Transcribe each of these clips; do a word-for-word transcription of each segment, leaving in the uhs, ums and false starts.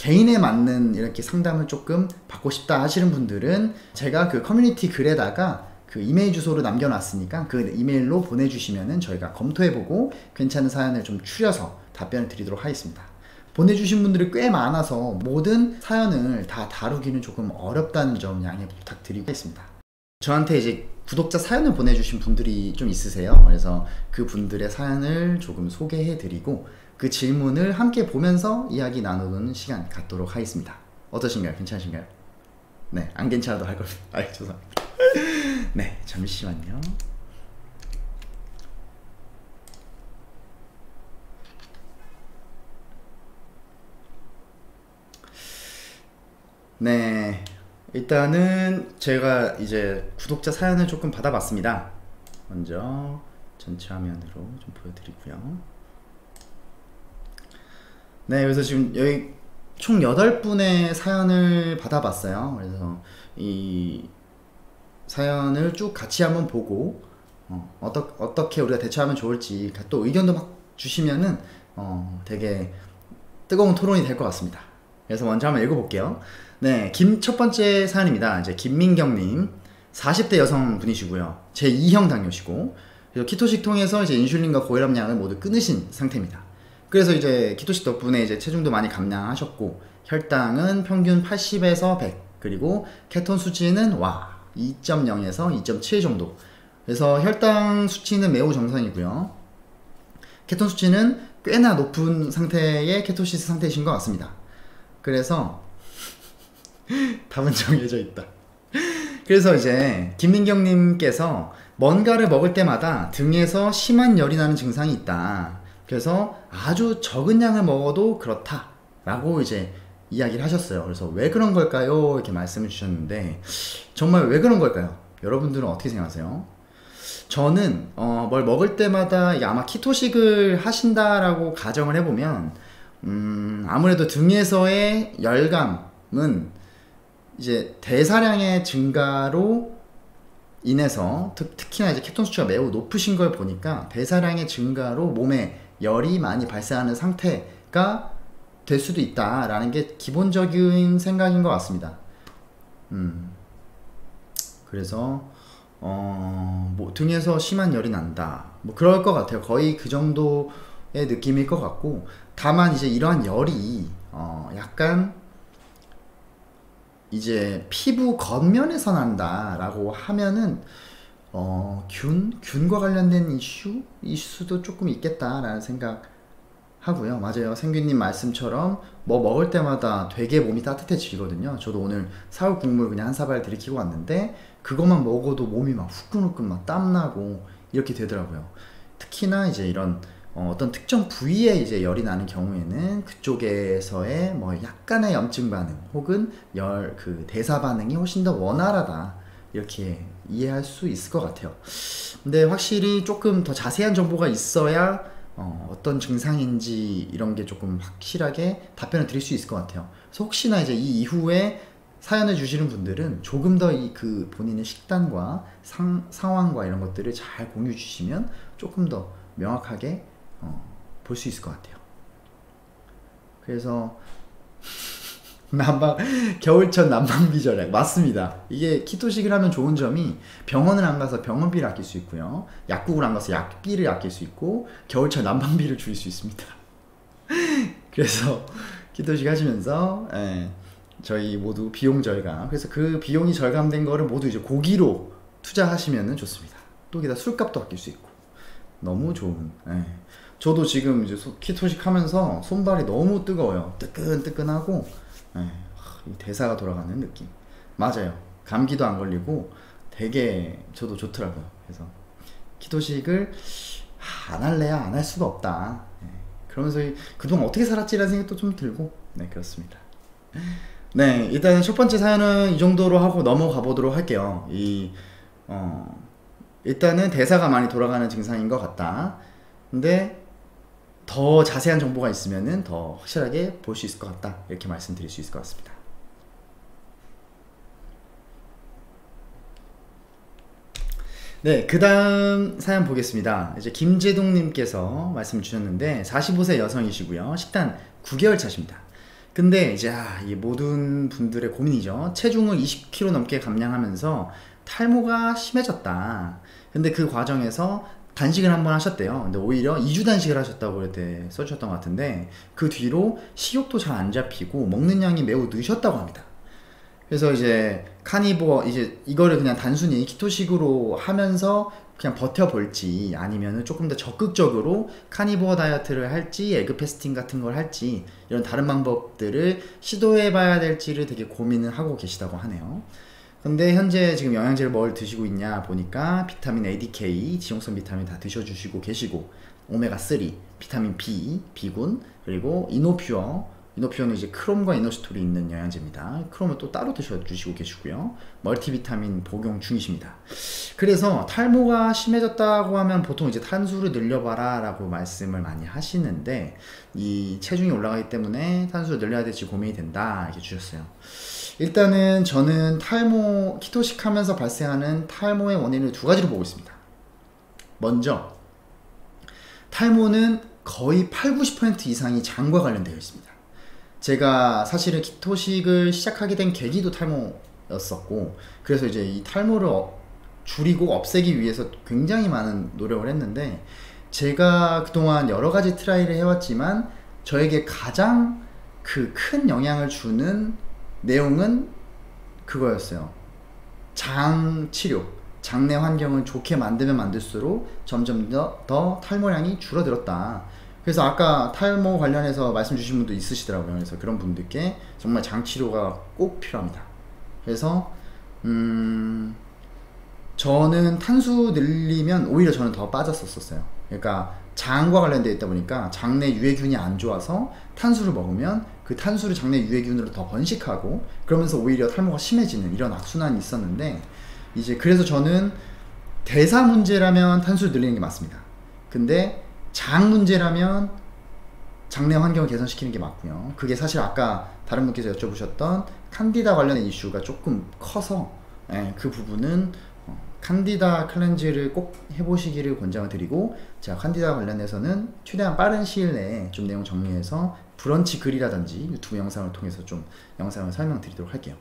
개인에 맞는 이렇게 상담을 조금 받고 싶다 하시는 분들은 제가 그 커뮤니티 글에다가 그 이메일 주소로 남겨놨으니까 그 이메일로 보내주시면은 저희가 검토해보고 괜찮은 사연을 좀 추려서 답변을 드리도록 하겠습니다. 보내주신 분들이 꽤 많아서 모든 사연을 다 다루기는 조금 어렵다는 점 양해 부탁드리겠습니다. 저한테 이제 구독자 사연을 보내주신 분들이 좀 있으세요. 그래서 그 분들의 사연을 조금 소개해드리고 그 질문을 함께 보면서 이야기 나누는 시간 갖도록 하겠습니다. 어떠신가요? 괜찮으신가요? 네, 안 괜찮아도 할 겁니다. 아, 죄송합니다. 네, 잠시만요. 네, 일단은 제가 이제 구독자 사연을 조금 받아봤습니다. 먼저 전체 화면으로 좀 보여드리고요. 네, 그래서 지금 여기 총 여덟 분의 사연을 받아봤어요. 그래서 이 사연을 쭉 같이 한번 보고 어, 어떠, 어떻게 우리가 대처하면 좋을지 또 의견도 막 주시면은 어, 되게 뜨거운 토론이 될 것 같습니다. 그래서 먼저 한번 읽어볼게요. 네, 김, 첫 번째 사연입니다. 이제 김민경님, 사십 대 여성분이시고요. 제이 형 당뇨시고, 그리고 키토식 통해서 이제 인슐린과 고혈압약을 모두 끊으신 상태입니다. 그래서 이제 키토식 덕분에 이제 체중도 많이 감량하셨고, 혈당은 평균 팔십에서 백, 그리고 케톤 수치는 와 이 점 영에서 이 점 칠 정도. 그래서 혈당 수치는 매우 정상이고요. 케톤 수치는 꽤나 높은 상태의 케토시스 상태이신 것 같습니다. 그래서 답은 정해져 있다. 그래서 이제 김민경님께서 뭔가를 먹을 때마다 등에서 심한 열이 나는 증상이 있다. 그래서 아주 적은 양을 먹어도 그렇다 라고 이제 이야기를 하셨어요. 그래서 왜 그런 걸까요? 이렇게 말씀을 주셨는데 정말 왜 그런 걸까요? 여러분들은 어떻게 생각하세요? 저는 어, 뭘 먹을 때마다 아마 키토식을 하신다라고 가정을 해보면 음, 아무래도 등에서의 열감은 이제 대사량의 증가로 인해서 특, 특히나 이제 케톤 수치가 매우 높으신 걸 보니까 대사량의 증가로 몸에 열이 많이 발생하는 상태가 될 수도 있다라는 게 기본적인 생각인 것 같습니다. 음, 그래서 어, 뭐 등에서 심한 열이 난다 뭐 그럴 것 같아요. 거의 그 정도의 느낌일 것 같고, 다만 이제 이러한 열이 어, 약간 이제 피부 겉면에서 난다 라고 하면은 어, 균? 균과 관련된 이슈? 이슈도 조금 있겠다라는 생각 하고요. 맞아요, 생규님 말씀처럼 뭐 먹을 때마다 되게 몸이 따뜻해지거든요. 저도 오늘 사골 국물 그냥 한 사발 들이키고 왔는데 그것만 먹어도 몸이 막 후끈후끈 막 땀나고 이렇게 되더라고요. 특히나 이제 이런 어, 어떤 특정 부위에 이제 열이 나는 경우에는 그쪽에서의 뭐 약간의 염증 반응 혹은 열 그 대사 반응이 훨씬 더 원활하다 이렇게 이해할 수 있을 것 같아요. 근데 확실히 조금 더 자세한 정보가 있어야 어, 어떤 증상인지 이런 게 조금 확실하게 답변을 드릴 수 있을 것 같아요. 그래서 혹시나 이제 이 이후에 사연을 주시는 분들은 조금 더 이 그 본인의 식단과 상, 상황과 이런 것들을 잘 공유 주시면 조금 더 명확하게 어, 볼 수 있을 것 같아요. 그래서 난방 겨울철 난방비 절약 맞습니다. 이게 키토식을 하면 좋은 점이 병원을 안 가서 병원비를 아낄 수 있고요, 약국을 안 가서 약비를 아낄 수 있고 겨울철 난방비를 줄일 수 있습니다. 그래서 키토식 하시면서 예, 저희 모두 비용 절감, 그래서 그 비용이 절감된 거를 모두 이제 고기로 투자하시면 좋습니다. 또 게다가 술값도 아낄 수 있고 너무 좋은. 예. 저도 지금 이제 키토식 하면서 손발이 너무 뜨거워요. 뜨끈뜨끈하고 예, 이 대사가 돌아가는 느낌. 맞아요, 감기도 안 걸리고 되게 저도 좋더라고요. 그래서 키토식을 안 할래야 안 할 수가 없다. 예, 그러면서 그동안 어떻게 살았지라는 생각도 좀 들고 네, 그렇습니다. 네, 일단 첫 번째 사연은 이 정도로 하고 넘어가 보도록 할게요. 이 어, 일단은 대사가 많이 돌아가는 증상인 것 같다. 근데 더 자세한 정보가 있으면은 더 확실하게 볼 수 있을 것 같다 이렇게 말씀드릴 수 있을 것 같습니다. 네, 그 다음 사연 보겠습니다. 이제 김재동님께서 말씀 주셨는데 사십오 세 여성이시고요, 식단 구 개월 차십니다. 근데 이제 아, 이 모든 분들의 고민이죠. 체중을 이십 킬로그램 넘게 감량하면서 탈모가 심해졌다. 근데 그 과정에서 단식을 한번 하셨대요. 근데 오히려 이 주 단식을 하셨다고 그때 써주셨던 것 같은데 그 뒤로 식욕도 잘 안 잡히고 먹는 양이 매우 느셨다고 합니다. 그래서 이제 카니보어 이제 이거를 그냥 단순히 키토식으로 하면서 그냥 버텨볼지 아니면은 조금 더 적극적으로 카니보어 다이어트를 할지 에그 패스팅 같은 걸 할지 이런 다른 방법들을 시도해 봐야 될지를 되게 고민을 하고 계시다고 하네요. 근데 현재 지금 영양제를 뭘 드시고 있냐 보니까 비타민 에이디케이, 지용성 비타민 다 드셔주시고 계시고 오메가삼, 비타민 B, B군, 그리고 이노퓨어 이노퓨어는 이제 크롬과 이노시톨이 있는 영양제입니다. 크롬은 또 따로 드셔주시고 계시고요. 멀티비타민 복용 중이십니다. 그래서 탈모가 심해졌다고 하면 보통 이제 탄수를 늘려봐라 라고 말씀을 많이 하시는데 이 체중이 올라가기 때문에 탄수를 늘려야 될지 고민이 된다 이렇게 주셨어요. 일단은 저는 탈모 키토식 하면서 발생하는 탈모의 원인을 두 가지로 보고 있습니다. 먼저 탈모는 거의 팔, 구십 퍼센트 이상이 장과 관련되어 있습니다. 제가 사실은 키토식을 시작하게 된 계기도 탈모였었고 그래서 이제 이 탈모를 줄이고 없애기 위해서 굉장히 많은 노력을 했는데 제가 그동안 여러 가지 트라이를 해왔지만 저에게 가장 그 큰 영향을 주는 내용은 그거였어요. 장 치료, 장내 환경을 좋게 만들면 만들수록 점점 더, 더 탈모량이 줄어들었다. 그래서 아까 탈모 관련해서 말씀 주신 분도 있으시더라고요. 그래서 그런 분들께 정말 장 치료가 꼭 필요합니다. 그래서 음 저는 탄수 늘리면 오히려 저는 더 빠졌었어요. 그러니까 장과 관련되어 있다 보니까 장내 유해균이 안 좋아서 탄수를 먹으면 그 탄수를 장내 유해균으로 더 번식하고 그러면서 오히려 탈모가 심해지는 이런 악순환이 있었는데 이제 그래서 저는 대사 문제라면 탄수를 늘리는 게 맞습니다. 근데 장 문제라면 장내 환경을 개선시키는 게 맞고요. 그게 사실 아까 다른 분께서 여쭤보셨던 칸디다 관련된 이슈가 조금 커서 예, 그 부분은 어, 칸디다 클렌즈를 꼭 해보시기를 권장을 드리고 제가 칸디다 관련해서는 최대한 빠른 시일 내에 좀 내용 정리해서 브런치 글이라든지 유튜브 영상을 통해서 좀 영상을 설명드리도록 할게요.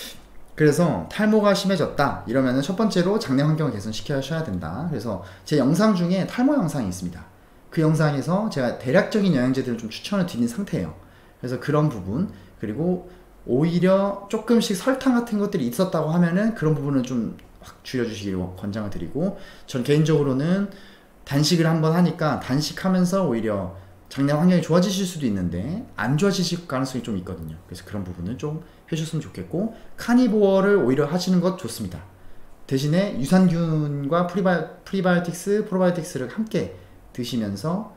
그래서 탈모가 심해졌다 이러면은 첫 번째로 장내 환경을 개선시켜야 된다. 그래서 제 영상 중에 탈모 영상이 있습니다. 그 영상에서 제가 대략적인 영양제들을 좀 추천을 드린 상태예요. 그래서 그런 부분 그리고 오히려 조금씩 설탕 같은 것들이 있었다고 하면은 그런 부분은 좀 확 줄여주시기를 권장을 드리고 전 개인적으로는 단식을 한번 하니까 단식하면서 오히려 장내 환경이 좋아지실 수도 있는데 안 좋아지실 가능성이 좀 있거든요. 그래서 그런 부분은 좀 해주셨으면 좋겠고 카니보어를 오히려 하시는 것 좋습니다. 대신에 유산균과 프리바이, 프리바이오틱스, 프로바이오틱스를 함께 드시면서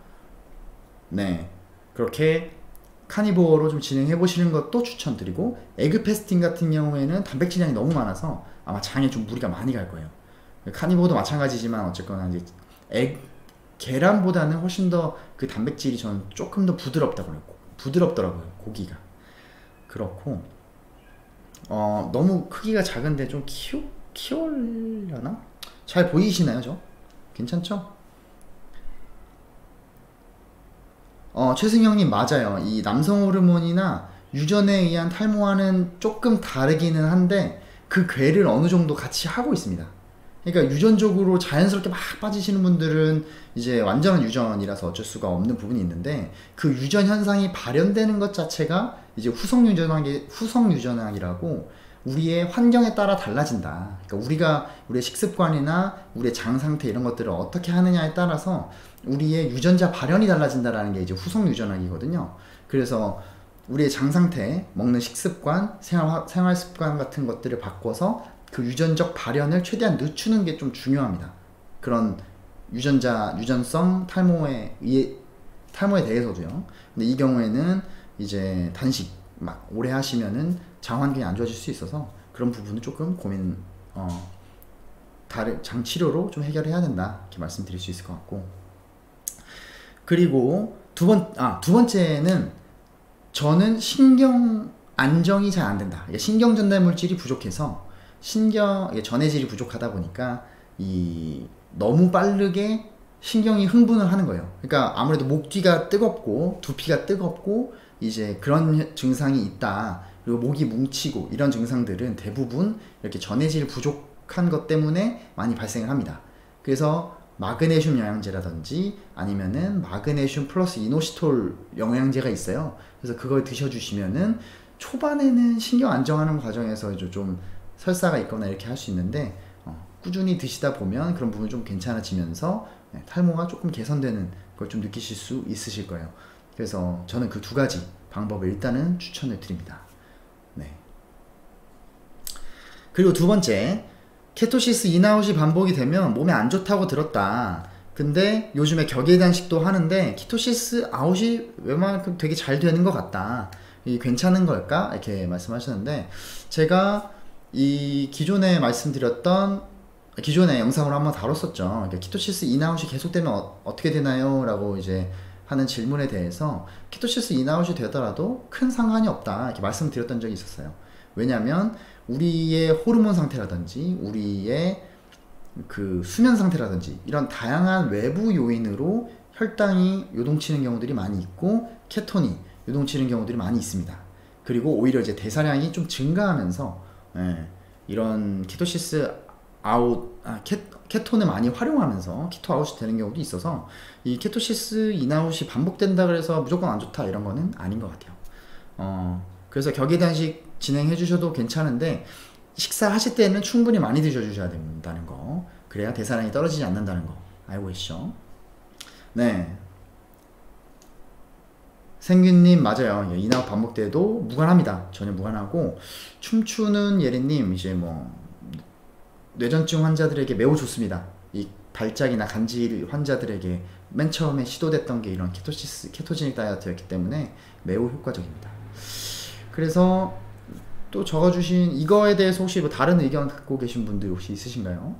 네 그렇게 카니보어로 좀 진행해 보시는 것도 추천드리고 에그 패스팅 같은 경우에는 단백질량이 너무 많아서 아마 장에 좀 무리가 많이 갈 거예요. 카니보어도 마찬가지지만 어쨌거나 이제 에, 계란보다는 훨씬 더 그 단백질이 저는 조금 더 부드럽다고 그래요. 부드럽더라고요 고기가. 그렇고 어 너무 크기가 작은데 좀 키워 키우려나? 잘 보이시나요 저? 괜찮죠? 어, 최승영님 맞아요. 이 남성 호르몬이나 유전에 의한 탈모와는 조금 다르기는 한데 그 궤를 어느 정도 같이 하고 있습니다. 그러니까 유전적으로 자연스럽게 막 빠지시는 분들은 이제 완전한 유전이라서 어쩔 수가 없는 부분이 있는데 그 유전 현상이 발현되는 것 자체가 이제 후성 유전학이 후성 유전학이라고 우리의 환경에 따라 달라진다. 그러니까 우리가 우리의 식습관이나 우리의 장 상태 이런 것들을 어떻게 하느냐에 따라서 우리의 유전자 발현이 달라진다라는 게 이제 후성 유전학이거든요. 그래서 우리의 장 상태, 먹는 식습관, 생활, 생활 습관 같은 것들을 바꿔서 그 유전적 발현을 최대한 늦추는 게 좀 중요합니다. 그런 유전자, 유전성 탈모에 의해, 탈모에 대해서도요. 근데 이 경우에는 이제 단식 막 오래 하시면은 장 환경이 안 좋아질 수 있어서 그런 부분은 조금 고민, 어, 다른 장 치료로 좀 해결해야 된다. 이렇게 말씀드릴 수 있을 것 같고. 그리고 두 번, 아, 두 번째는 저는 신경 안정이 잘 안 된다. 신경 전달 물질이 부족해서 신경 전해질이 부족하다 보니까 이 너무 빠르게 신경이 흥분을 하는 거예요. 그러니까 아무래도 목 뒤가 뜨겁고 두피가 뜨겁고 이제 그런 증상이 있다, 그리고 목이 뭉치고 이런 증상들은 대부분 이렇게 전해질 부족한 것 때문에 많이 발생을 합니다. 그래서 마그네슘 영양제라든지 아니면은 마그네슘 플러스 이노시톨 영양제가 있어요. 그래서 그걸 드셔주시면은 초반에는 신경 안정하는 과정에서 좀 설사가 있거나 이렇게 할 수 있는데, 어, 꾸준히 드시다 보면 그런 부분이 좀 괜찮아지면서 네, 탈모가 조금 개선되는 걸 좀 느끼실 수 있으실 거예요. 그래서 저는 그 두 가지 방법을 일단은 추천을 드립니다. 네. 그리고 두 번째, 케토시스 인아웃이 반복이 되면 몸에 안 좋다고 들었다. 근데 요즘에 격일단식도 하는데 키토시스 아웃이 웬만큼 되게 잘 되는 것 같다. 이 괜찮은 걸까? 이렇게 말씀하셨는데, 제가 이 기존에 말씀드렸던 기존에 영상으로 한번 다뤘었죠. 그러니까 키토시스 인아웃이 계속되면 어, 어떻게 되나요? 라고 이제 하는 질문에 대해서 키토시스 인아웃이 되더라도 큰 상관이 없다 이렇게 말씀드렸던 적이 있었어요. 왜냐하면 우리의 호르몬 상태라든지 우리의 그 수면 상태라든지 이런 다양한 외부 요인으로 혈당이 요동치는 경우들이 많이 있고 케톤이 요동치는 경우들이 많이 있습니다. 그리고 오히려 이제 대사량이 좀 증가하면서 예, 이런 키토시스 아웃, 아, 케, 케톤을 많이 활용하면서 키토 아웃이 되는 경우도 있어서 이 케토시스 인아웃이 반복된다 그래서 무조건 안 좋다 이런 거는 아닌 것 같아요. 어, 그래서 격일단식 진행해 주셔도 괜찮은데 식사하실 때는 충분히 많이 드셔 주셔야 된다는 거, 그래야 대사량이 떨어지지 않는다는 거 알고 계시죠? 네, 생균님 맞아요. 인아웃 반복돼도 무관합니다. 전혀 무관하고, 춤추는 예리님 이제 뭐 뇌전증 환자들에게 매우 좋습니다. 이 발작이나 간질 환자들에게 맨 처음에 시도됐던 게 이런 케토시스, 케토제닉 다이어트였기 때문에 매우 효과적입니다. 그래서 또 적어주신 이거에 대해서 혹시 뭐 다른 의견 갖고 계신 분들 혹시 있으신가요?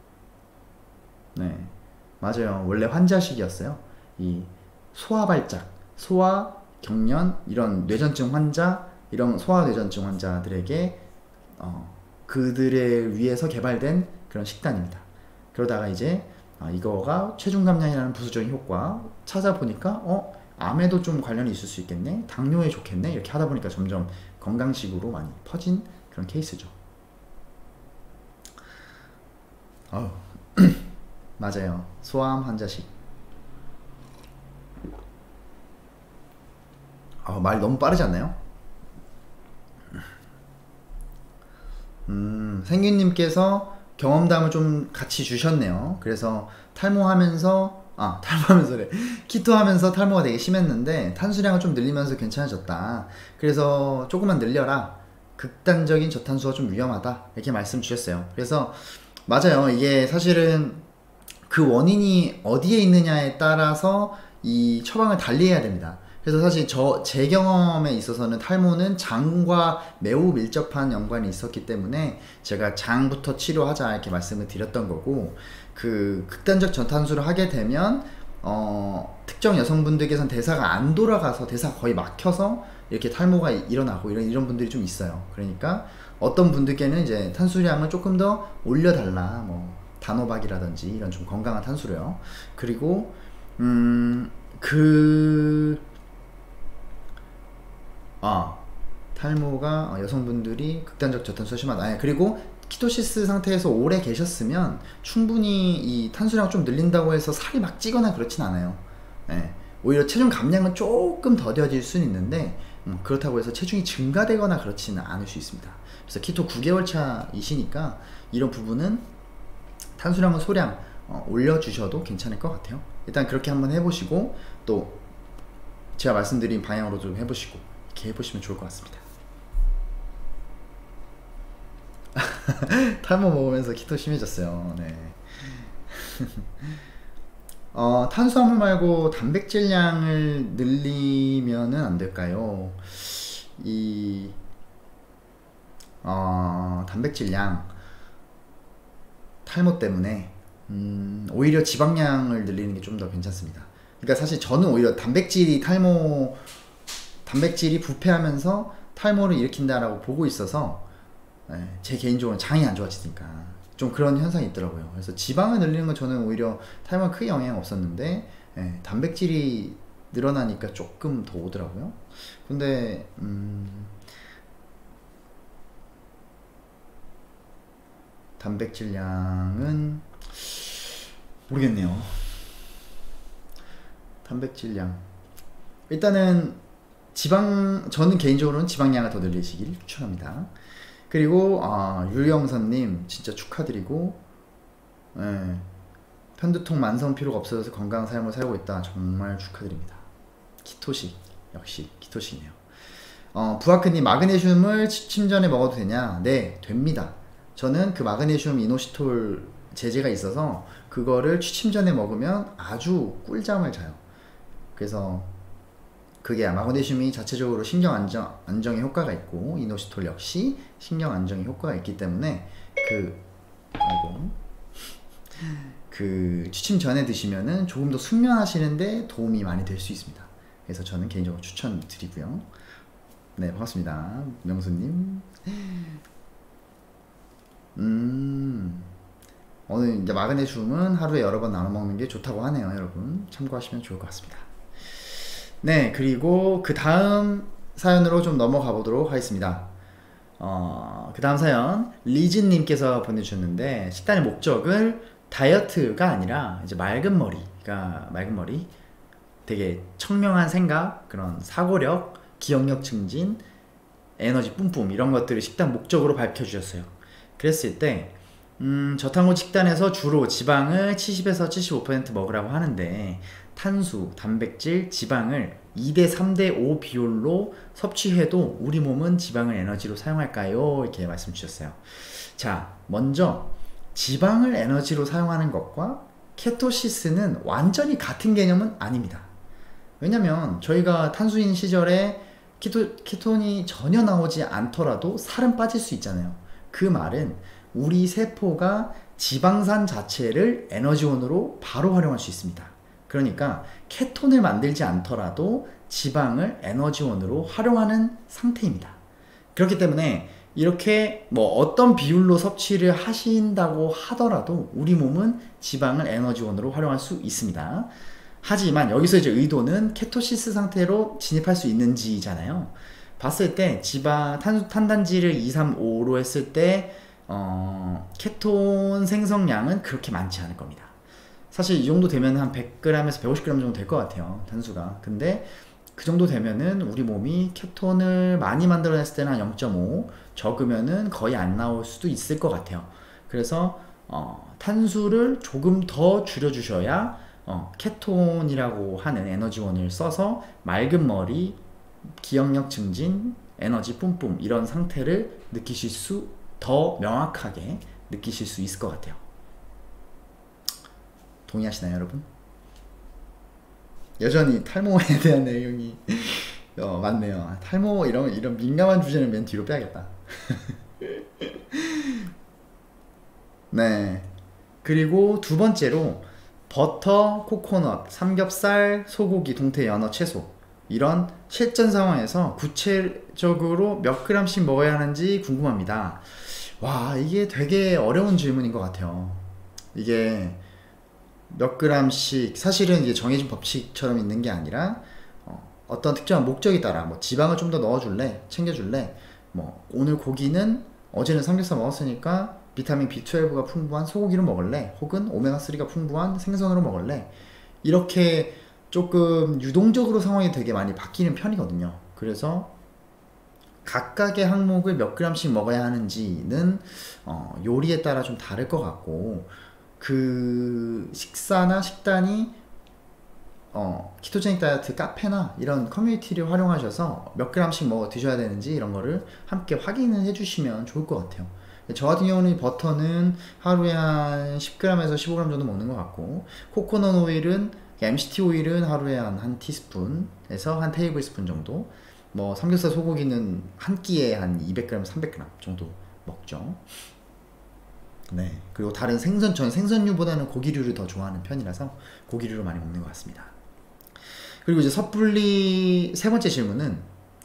네, 맞아요. 원래 환자식이었어요. 이 소아발작, 소아 경련 이런 뇌전증 환자, 이런 소아 뇌전증 환자들에게 어, 그들을 위해서 개발된 그런 식단입니다. 그러다가 이제 아, 이거가 체중 감량이라는 부수적인 효과 찾아보니까 어 암에도 좀 관련이 있을 수 있겠네, 당뇨에 좋겠네, 이렇게 하다 보니까 점점 건강식으로 많이 퍼진 그런 케이스죠. 어 맞아요. 소아암 환자식. 아, 말 너무 빠르지 않나요? 음, 생균님께서 경험담을 좀 같이 주셨네요. 그래서 탈모하면서 아 탈모하면서래 키토하면서 탈모가 되게 심했는데 탄수량을 좀 늘리면서 괜찮아졌다. 그래서 조금만 늘려라. 극단적인 저탄수가 좀 위험하다 이렇게 말씀 주셨어요. 그래서 맞아요. 이게 사실은 그 원인이 어디에 있느냐에 따라서 이 처방을 달리해야 됩니다. 그래서 사실 저 제 경험에 있어서는 탈모는 장과 매우 밀접한 연관이 있었기 때문에 제가 장부터 치료하자 이렇게 말씀을 드렸던 거고, 그 극단적 저탄수를 하게 되면 어, 특정 여성분들께서는 대사가 안 돌아가서 대사가 거의 막혀서 이렇게 탈모가 일어나고 이런 이런 분들이 좀 있어요. 그러니까 어떤 분들께는 이제 탄수량을 조금 더 올려달라, 뭐 단호박이라든지 이런 좀 건강한 탄수요. 그리고 음, 그 아, 탈모가 여성분들이 극단적 저탄수가 심하다. 아니, 그리고 키토시스 상태에서 오래 계셨으면 충분히 이 탄수량을 좀 늘린다고 해서 살이 막 찌거나 그렇진 않아요. 예, 오히려 체중 감량은 조금 더뎌질 수는 있는데 음, 그렇다고 해서 체중이 증가되거나 그렇지는 않을 수 있습니다. 그래서 키토 구 개월 차이시니까 이런 부분은 탄수량은 소량 어, 올려주셔도 괜찮을 것 같아요. 일단 그렇게 한번 해보시고 또 제가 말씀드린 방향으로 좀 해보시고 이렇게 해보시면 좋을 것 같습니다. 탈모 먹으면서 키토 심해졌어요. 네. 어, 탄수화물 말고 단백질량을 늘리면은 안 될까요? 이 어, 단백질량 탈모 때문에 음, 오히려 지방량을 늘리는 게 좀 더 괜찮습니다. 그러니까 사실 저는 오히려 단백질이 탈모 단백질이 부패하면서 탈모를 일으킨다라고 보고 있어서 네, 제 개인적으로 장이 안 좋아지니까 좀 그런 현상이 있더라고요. 그래서 지방을 늘리는 건 저는 오히려 탈모에 크게 영향이 없었는데 네, 단백질이 늘어나니까 조금 더 오더라고요. 근데 음, 단백질량은 모르겠네요. 단백질량 일단은 지방, 저는 개인적으로는 지방량을 더 늘리시길 추천합니다. 그리고 아, 유영선님 진짜 축하드리고, 예, 편두통 만성 피로가 없어져서 건강한 삶을 살고 있다. 정말 축하드립니다. 키토식, 역시 키토식이네요. 어, 부하크님, 마그네슘을 취침 전에 먹어도 되냐? 네, 됩니다. 저는 그 마그네슘 이노시톨 제제가 있어서 그거를 취침 전에 먹으면 아주 꿀잠을 자요. 그래서 그게 마그네슘이 자체적으로 신경 안정, 안정에 효과가 있고 이노시톨 역시 신경 안정에 효과가 있기 때문에 그 아이고 그 취침 전에 드시면은 조금 더 숙면하시는데 도움이 많이 될 수 있습니다. 그래서 저는 개인적으로 추천드리고요. 네, 반갑습니다. 명수님. 음, 오늘 이제 마그네슘은 하루에 여러 번 나눠 먹는 게 좋다고 하네요. 여러분 참고하시면 좋을 것 같습니다. 네, 그리고 그 다음 사연으로 좀 넘어가 보도록 하겠습니다. 어, 그 다음 사연 리진님께서 보내주셨는데, 식단의 목적을 다이어트가 아니라 이제 맑은 머리가 맑은 머리, 되게 청명한 생각, 그런 사고력, 기억력 증진, 에너지 뿜뿜 이런 것들을 식단 목적으로 밝혀주셨어요. 그랬을 때 음, 저탄고 식단에서 주로 지방을 칠십에서 칠십오 퍼센트 먹으라고 하는데 탄수, 단백질, 지방을 이 대 삼 대 오 비율로 섭취해도 우리 몸은 지방을 에너지로 사용할까요? 이렇게 말씀 주셨어요. 자, 먼저 지방을 에너지로 사용하는 것과 케토시스는 완전히 같은 개념은 아닙니다. 왜냐면 저희가 탄수인 시절에 키토, 키톤이 전혀 나오지 않더라도 살은 빠질 수 있잖아요. 그 말은 우리 세포가 지방산 자체를 에너지원으로 바로 활용할 수 있습니다. 그러니까 케톤을 만들지 않더라도 지방을 에너지원으로 활용하는 상태입니다. 그렇기 때문에 이렇게 뭐 어떤 비율로 섭취를 하신다고 하더라도 우리 몸은 지방을 에너지원으로 활용할 수 있습니다. 하지만 여기서 이제 의도는 케토시스 상태로 진입할 수 있는지잖아요. 봤을 때 지방, 탄, 탄단지를 이, 삼, 오로 했을 때 어, 케톤 생성량은 그렇게 많지 않을 겁니다. 사실 이 정도 되면 한 백 그램에서 백오십 그램 정도 될 것 같아요, 탄수가. 근데 그 정도 되면은 우리 몸이 케톤을 많이 만들어냈을 때는 한 영 점 오, 적으면은 거의 안 나올 수도 있을 것 같아요. 그래서 어, 탄수를 조금 더 줄여주셔야 어, 케톤이라고 하는 에너지원을 써서 맑은 머리, 기억력 증진, 에너지 뿜뿜 이런 상태를 느끼실 수, 더 명확하게 느끼실 수 있을 것 같아요. 동의하시나요, 여러분? 여전히 탈모에 대한 내용이 어, 많네요. 탈모 이런 이런 민감한 주제는 맨 뒤로 빼야겠다. 네. 그리고 두 번째로 버터, 코코넛, 삼겹살, 소고기, 동태, 연어, 채소 이런 실전 상황에서 구체적으로 몇 그램씩 먹어야 하는지 궁금합니다. 와, 이게 되게 어려운 질문인 것 같아요. 이게 몇 그램씩 사실은 이게 정해진 법칙처럼 있는 게 아니라 어, 어떤 특정한 목적에 따라 뭐 지방을 좀 더 넣어줄래? 챙겨줄래? 뭐 오늘 고기는 어제는 삼겹살 먹었으니까 비타민 비 십이가 풍부한 소고기로 먹을래? 혹은 오메가삼가 풍부한 생선으로 먹을래? 이렇게 조금 유동적으로 상황이 되게 많이 바뀌는 편이거든요. 그래서 각각의 항목을 몇 그램씩 먹어야 하는지는 어, 요리에 따라 좀 다를 것 같고, 그 식사나 식단이 어, 키토제닉 다이어트 카페나 이런 커뮤니티를 활용하셔서 몇 그램씩 먹어 드셔야 되는지 이런 거를 함께 확인을 해주시면 좋을 것 같아요. 저 같은 경우는 버터는 하루에 한 십 그램에서 십오 그램 정도 먹는 것 같고, 코코넛 오일은 엠씨티 오일은 하루에 한 한 티스푼에서 한 테이블 스푼 정도, 뭐 삼겹살 소고기는 한 끼에 한 이백 그램, 삼백 그램 정도 먹죠. 네. 그리고 다른 생선, 저는 생선류보다는 고기류를 더 좋아하는 편이라서 고기류를 많이 먹는 것 같습니다. 그리고 이제 섣불리 세 번째 질문은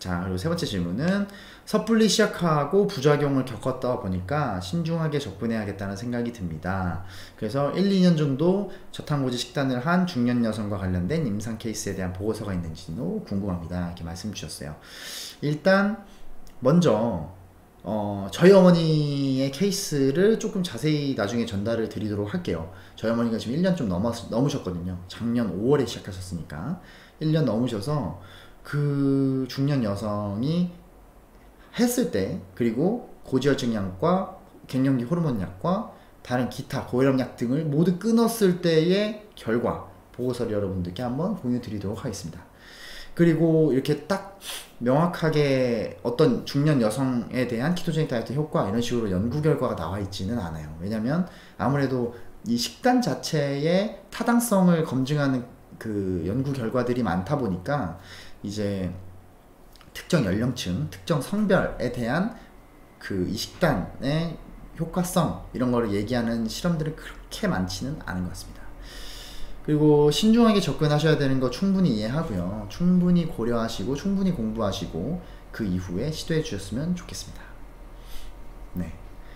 자, 그리고 세 번째 질문은 섣불리 시작하고 부작용을 겪었다 보니까 신중하게 접근해야겠다는 생각이 듭니다. 그래서 일, 이 년 정도 저탄고지 식단을 한 중년 여성과 관련된 임상 케이스에 대한 보고서가 있는지도 궁금합니다. 이렇게 말씀 주셨어요. 일단 먼저 어, 저희 어머니의 케이스를 조금 자세히 나중에 전달을 드리도록 할게요. 저희 어머니가 지금 일 년 좀 넘었, 넘으셨거든요. 작년 오월에 시작하셨으니까 일 년 넘으셔서 그 중년 여성이 했을 때, 그리고 고지혈증 약과 갱년기 호르몬 약과 다른 기타 고혈압 약 등을 모두 끊었을 때의 결과 보고서를 여러분들께 한번 공유 드리도록 하겠습니다. 그리고 이렇게 딱 명확하게 어떤 중년 여성에 대한 키토제닉 다이어트 효과 이런 식으로 연구 결과가 나와 있지는 않아요. 왜냐면 아무래도 이 식단 자체의 타당성을 검증하는 그 연구 결과들이 많다 보니까 이제 특정 연령층, 특정 성별에 대한 그 이 식단의 효과성 이런 거를 얘기하는 실험들은 그렇게 많지는 않은 것 같습니다. 그리고 신중하게 접근하셔야 되는 거 충분히 이해하고요. 충분히 고려하시고 충분히 공부하시고 그 이후에 시도해 주셨으면 좋겠습니다. 네.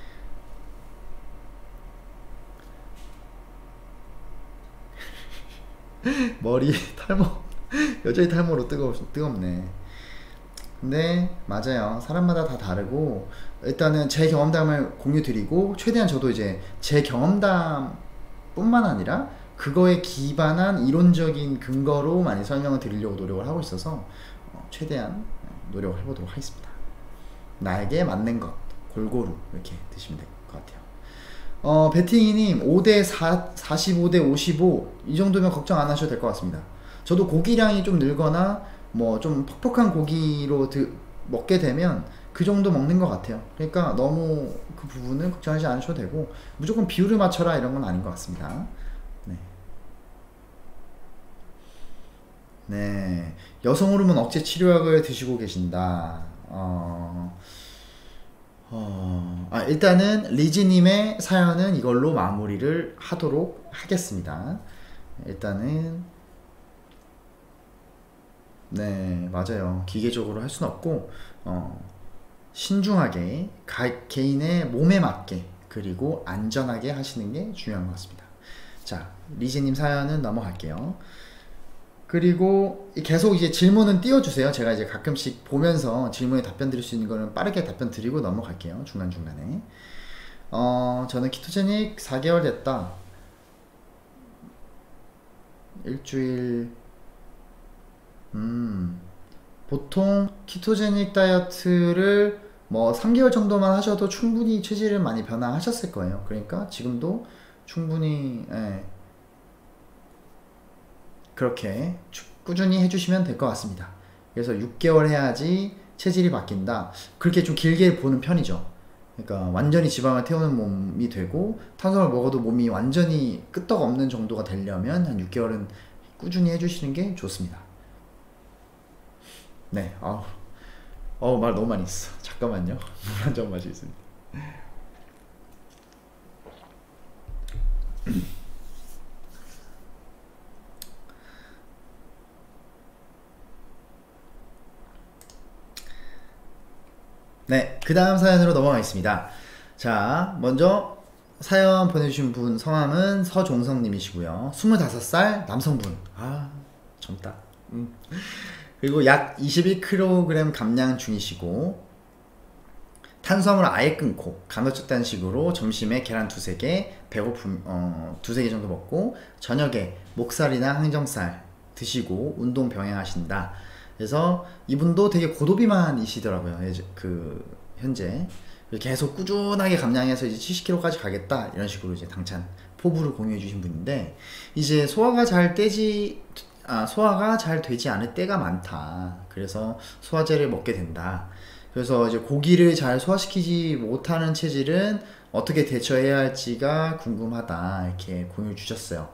머리 탈모 여전히 탈모로 뜨거, 뜨겁네. 근데 맞아요. 사람마다 다 다르고 일단은 제 경험담을 공유 드리고 최대한 저도 이제 제 경험담 뿐만 아니라 그거에 기반한 이론적인 근거로 많이 설명을 드리려고 노력을 하고 있어서 어, 최대한 노력을 해보도록 하겠습니다. 나에게 맞는 것 골고루 이렇게 드시면 될 것 같아요. 어, 베팅이님 오 대 사, 사십오 대 오십오 이 정도면 걱정 안 하셔도 될 것 같습니다. 저도 고기량이 좀 늘거나 뭐 좀 퍽퍽한 고기로 드, 먹게 되면 그 정도 먹는 것 같아요. 그러니까 너무 그 부분은 걱정하지 않으셔도 되고 무조건 비율을 맞춰라 이런 건 아닌 것 같습니다. 네. 네. 여성 호르몬 억제 치료약을 드시고 계신다. 어, 어, 아, 일단은 리지님의 사연은 이걸로 마무리를 하도록 하겠습니다. 일단은 네, 맞아요. 기계적으로 할 수는 없고 어, 신중하게 가, 개인의 몸에 맞게 그리고 안전하게 하시는 게 중요한 것 같습니다. 자, 리지님 사연은 넘어갈게요. 그리고 계속 이제 질문은 띄워주세요. 제가 이제 가끔씩 보면서 질문에 답변 드릴 수 있는 거는 빠르게 답변 드리고 넘어갈게요. 중간중간에. 어, 저는 키토제닉 사 개월 됐다. 일주일, 음, 보통 키토제닉 다이어트를 뭐 삼 개월 정도만 하셔도 충분히 체질을 많이 변화하셨을 거예요. 그러니까 지금도 충분히, 예, 그렇게 꾸준히 해주시면 될 것 같습니다. 그래서 육 개월 해야지 체질이 바뀐다. 그렇게 좀 길게 보는 편이죠. 그러니까 완전히 지방을 태우는 몸이 되고 탄수화물 먹어도 몸이 완전히 끄떡 없는 정도가 되려면 한 육 개월은 꾸준히 해주시는 게 좋습니다. 네, 아우, 어우, 말 너무 많이 했어. 잠깐만요. 물 한 잔 마시겠습니다. 네, 그 다음 사연으로 넘어가겠습니다. 자, 먼저 사연 보내주신 분 성함은 서종성님이시고요. 스물다섯 살 남성분. 아, 젊다. 음. 그리고 약 이십일 킬로그램 감량 중이시고 탄수화물 아예 끊고 간헐적단식으로 점심에 계란 두세 개, 배고픔 어, 두세 개 정도 먹고 저녁에 목살이나 항정살 드시고 운동 병행하신다. 그래서 이분도 되게 고도비만이시더라고요. 그 현재 계속 꾸준하게 감량해서 이제 칠십 킬로그램까지 가겠다 이런 식으로 이제 당찬 포부를 공유해 주신 분인데 이제 소화가 잘 되지 아 소화가 잘 되지 않을 때가 많다. 그래서 소화제를 먹게 된다. 그래서 이제 고기를 잘 소화시키지 못하는 체질은 어떻게 대처해야 할지가 궁금하다 이렇게 공유 주셨어요.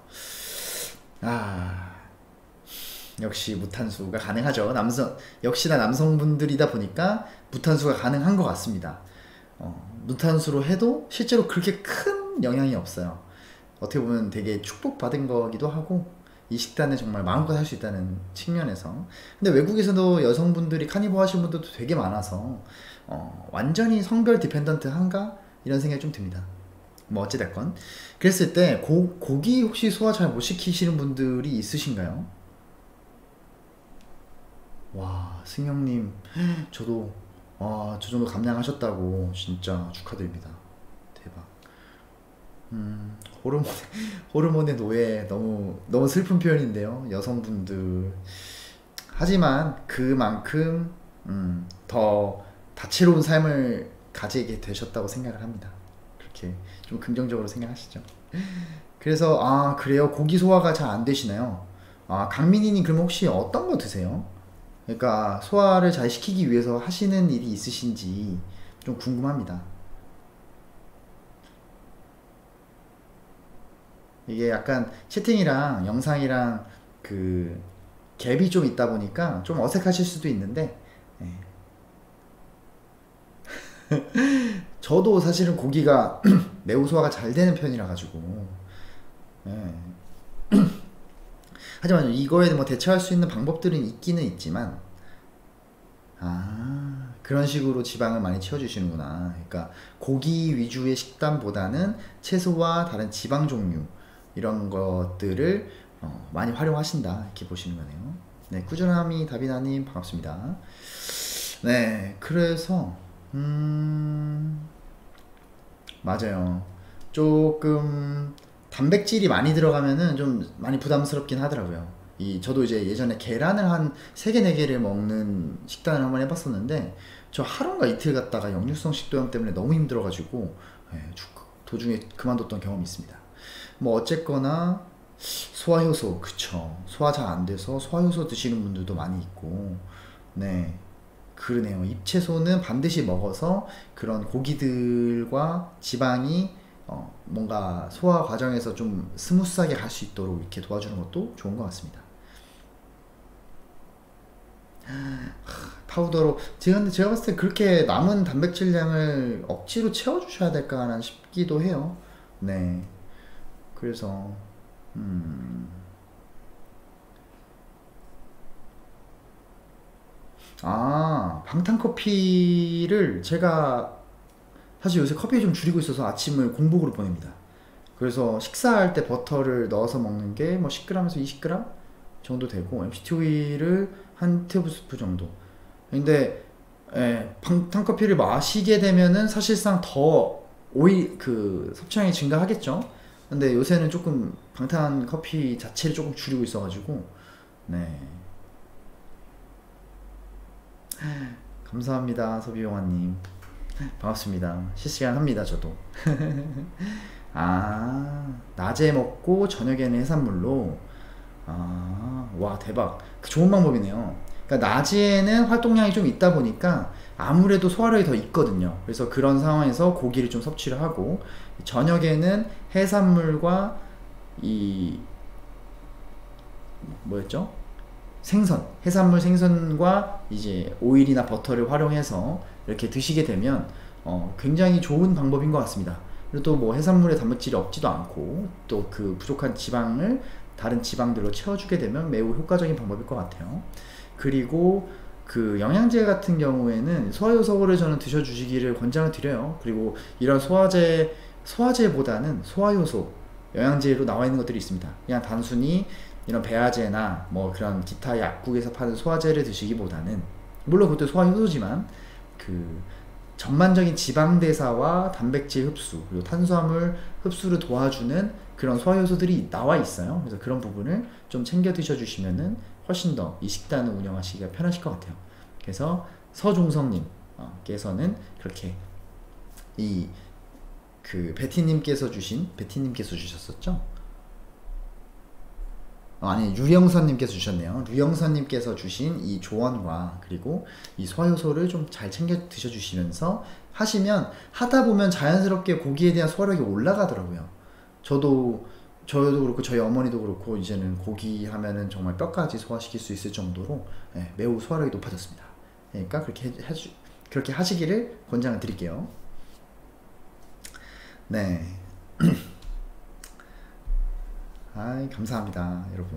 아, 역시 무탄수가 가능하죠. 남성 역시나 남성분들이다 보니까 무탄수가 가능한 것 같습니다. 어, 무탄수로 해도 실제로 그렇게 큰 영향이 없어요. 어떻게 보면 되게 축복받은 거기도 하고 이 식단을 정말 마음껏 할 수 있다는 측면에서. 근데 외국에서도 여성분들이 카니버 하시는 분들도 되게 많아서 어, 완전히 성별 디펜던트한가? 이런 생각이 좀 듭니다. 뭐 어찌됐건 그랬을 때 고, 고기 혹시 소화 잘 못 시키시는 분들이 있으신가요? 와, 승영님, 저도 와, 저 정도 감량하셨다고 진짜 축하드립니다. 대박. 음, 호르몬 호르몬의 노예, 너무 너무 슬픈 표현인데요, 여성분들. 하지만 그만큼 음, 더 다채로운 삶을 가지게 되셨다고 생각을 합니다. 그렇게 좀 긍정적으로 생각하시죠. 그래서 아, 그래요, 고기 소화가 잘 안 되시나요? 아, 강민희님, 그럼 혹시 어떤 거 드세요? 그러니까 소화를 잘 시키기 위해서 하시는 일이 있으신지 좀 궁금합니다. 이게 약간 채팅이랑 영상이랑 그 갭이 좀 있다 보니까 좀 어색하실 수도 있는데, 예. 저도 사실은 고기가 매우 소화가 잘 되는 편이라 가지고, 예. 하지만 이거에 뭐 대처할 수 있는 방법들은 있기는 있지만, 아, 그런 식으로 지방을 많이 채워주시는구나. 그러니까 고기 위주의 식단보다는 채소와 다른 지방 종류 이런 것들을 어, 많이 활용하신다, 이렇게 보시는 거네요. 네, 꾸준함이 다비나님 반갑습니다. 네, 그래서 음, 맞아요. 조금 단백질이 많이 들어가면은 좀 많이 부담스럽긴 하더라고요. 이 저도 이제 예전에 계란을 한 세 개, 네 개를 먹는 식단을 한번 해봤었는데, 저 하루인가 이틀 갔다가 역류성 식도염 때문에 너무 힘들어가지고 예, 주- 도중에 그만뒀던 경험이 있습니다. 뭐 어쨌거나 소화효소, 그쵸, 소화 잘 안 돼서 소화효소 드시는 분들도 많이 있고, 네, 그러네요. 잎채소는 반드시 먹어서 그런 고기들과 지방이 어, 뭔가 소화 과정에서 좀 스무스하게 갈 수 있도록 이렇게 도와주는 것도 좋은 것 같습니다. 파우더로 제가 근데 제가 봤을 때 그렇게 남은 단백질량을 억지로 채워주셔야 될까 싶기도 해요. 네. 그래서 음, 아, 방탄커피를 제가 사실 요새 커피 좀 줄이고 있어서 아침을 공복으로 보냅니다. 그래서 식사할 때 버터를 넣어서 먹는 게 뭐 십 그램에서 이십 그램 정도 되고, 엠씨티 오일을 한 테이블스푼 정도. 근데 예, 방탄커피를 마시게 되면은 사실상 더 오일 그 섭취량이 증가하겠죠. 근데 요새는 조금 방탄커피 자체를 조금 줄이고 있어가지고, 네, 감사합니다, 소비용화님. 반갑습니다. 실시간 합니다, 저도. 아, 낮에 먹고 저녁에는 해산물로. 아, 와, 대박. 그 좋은 방법이네요. 그러니까 낮에는 활동량이 좀 있다 보니까 아무래도 소화력이 더 있거든요. 그래서 그런 상황에서 고기를 좀 섭취를 하고, 저녁에는 해산물과 이 뭐였죠? 생선, 해산물 생선과 이제 오일이나 버터를 활용해서 이렇게 드시게 되면 어, 굉장히 좋은 방법인 것 같습니다. 그리고 또 뭐 해산물에 단백질이 없지도 않고 또 그 부족한 지방을 다른 지방들로 채워주게 되면 매우 효과적인 방법일 것 같아요. 그리고 그 영양제 같은 경우에는 소화효소를 저는 드셔주시기를 권장을 드려요. 그리고 이런 소화제, 소화제보다는 소화효소, 영양제로 나와 있는 것들이 있습니다. 그냥 단순히 이런 배아제나 뭐 그런 기타 약국에서 파는 소화제를 드시기보다는, 물론 그것도 소화효소지만 그 전반적인 지방 대사와 단백질 흡수 그리고 탄수화물 흡수를 도와주는 그런 소화효소들이 나와 있어요. 그래서 그런 부분을 좀 챙겨 드셔 주시면은 훨씬 더 이 식단을 운영하시기가 편하실 것 같아요. 그래서 서종성님께서는 그렇게 이 그 베티님께서 주신 베티님께서 주셨었죠? 어, 아니, 류영선님께서 주셨네요. 류영선님께서 주신 이 조언과 그리고 이 소화효소를 좀 잘 챙겨 드셔주시면서 하시면, 하다 보면 자연스럽게 고기에 대한 소화력이 올라가더라고요. 저도 저도 그렇고 저희 어머니도 그렇고 이제는 고기 하면은 정말 뼈까지 소화시킬 수 있을 정도로 예, 매우 소화력이 높아졌습니다. 그러니까 그렇게 해, 해주, 그렇게 하시기를 권장을 드릴게요. 네. 아이, 감사합니다 여러분.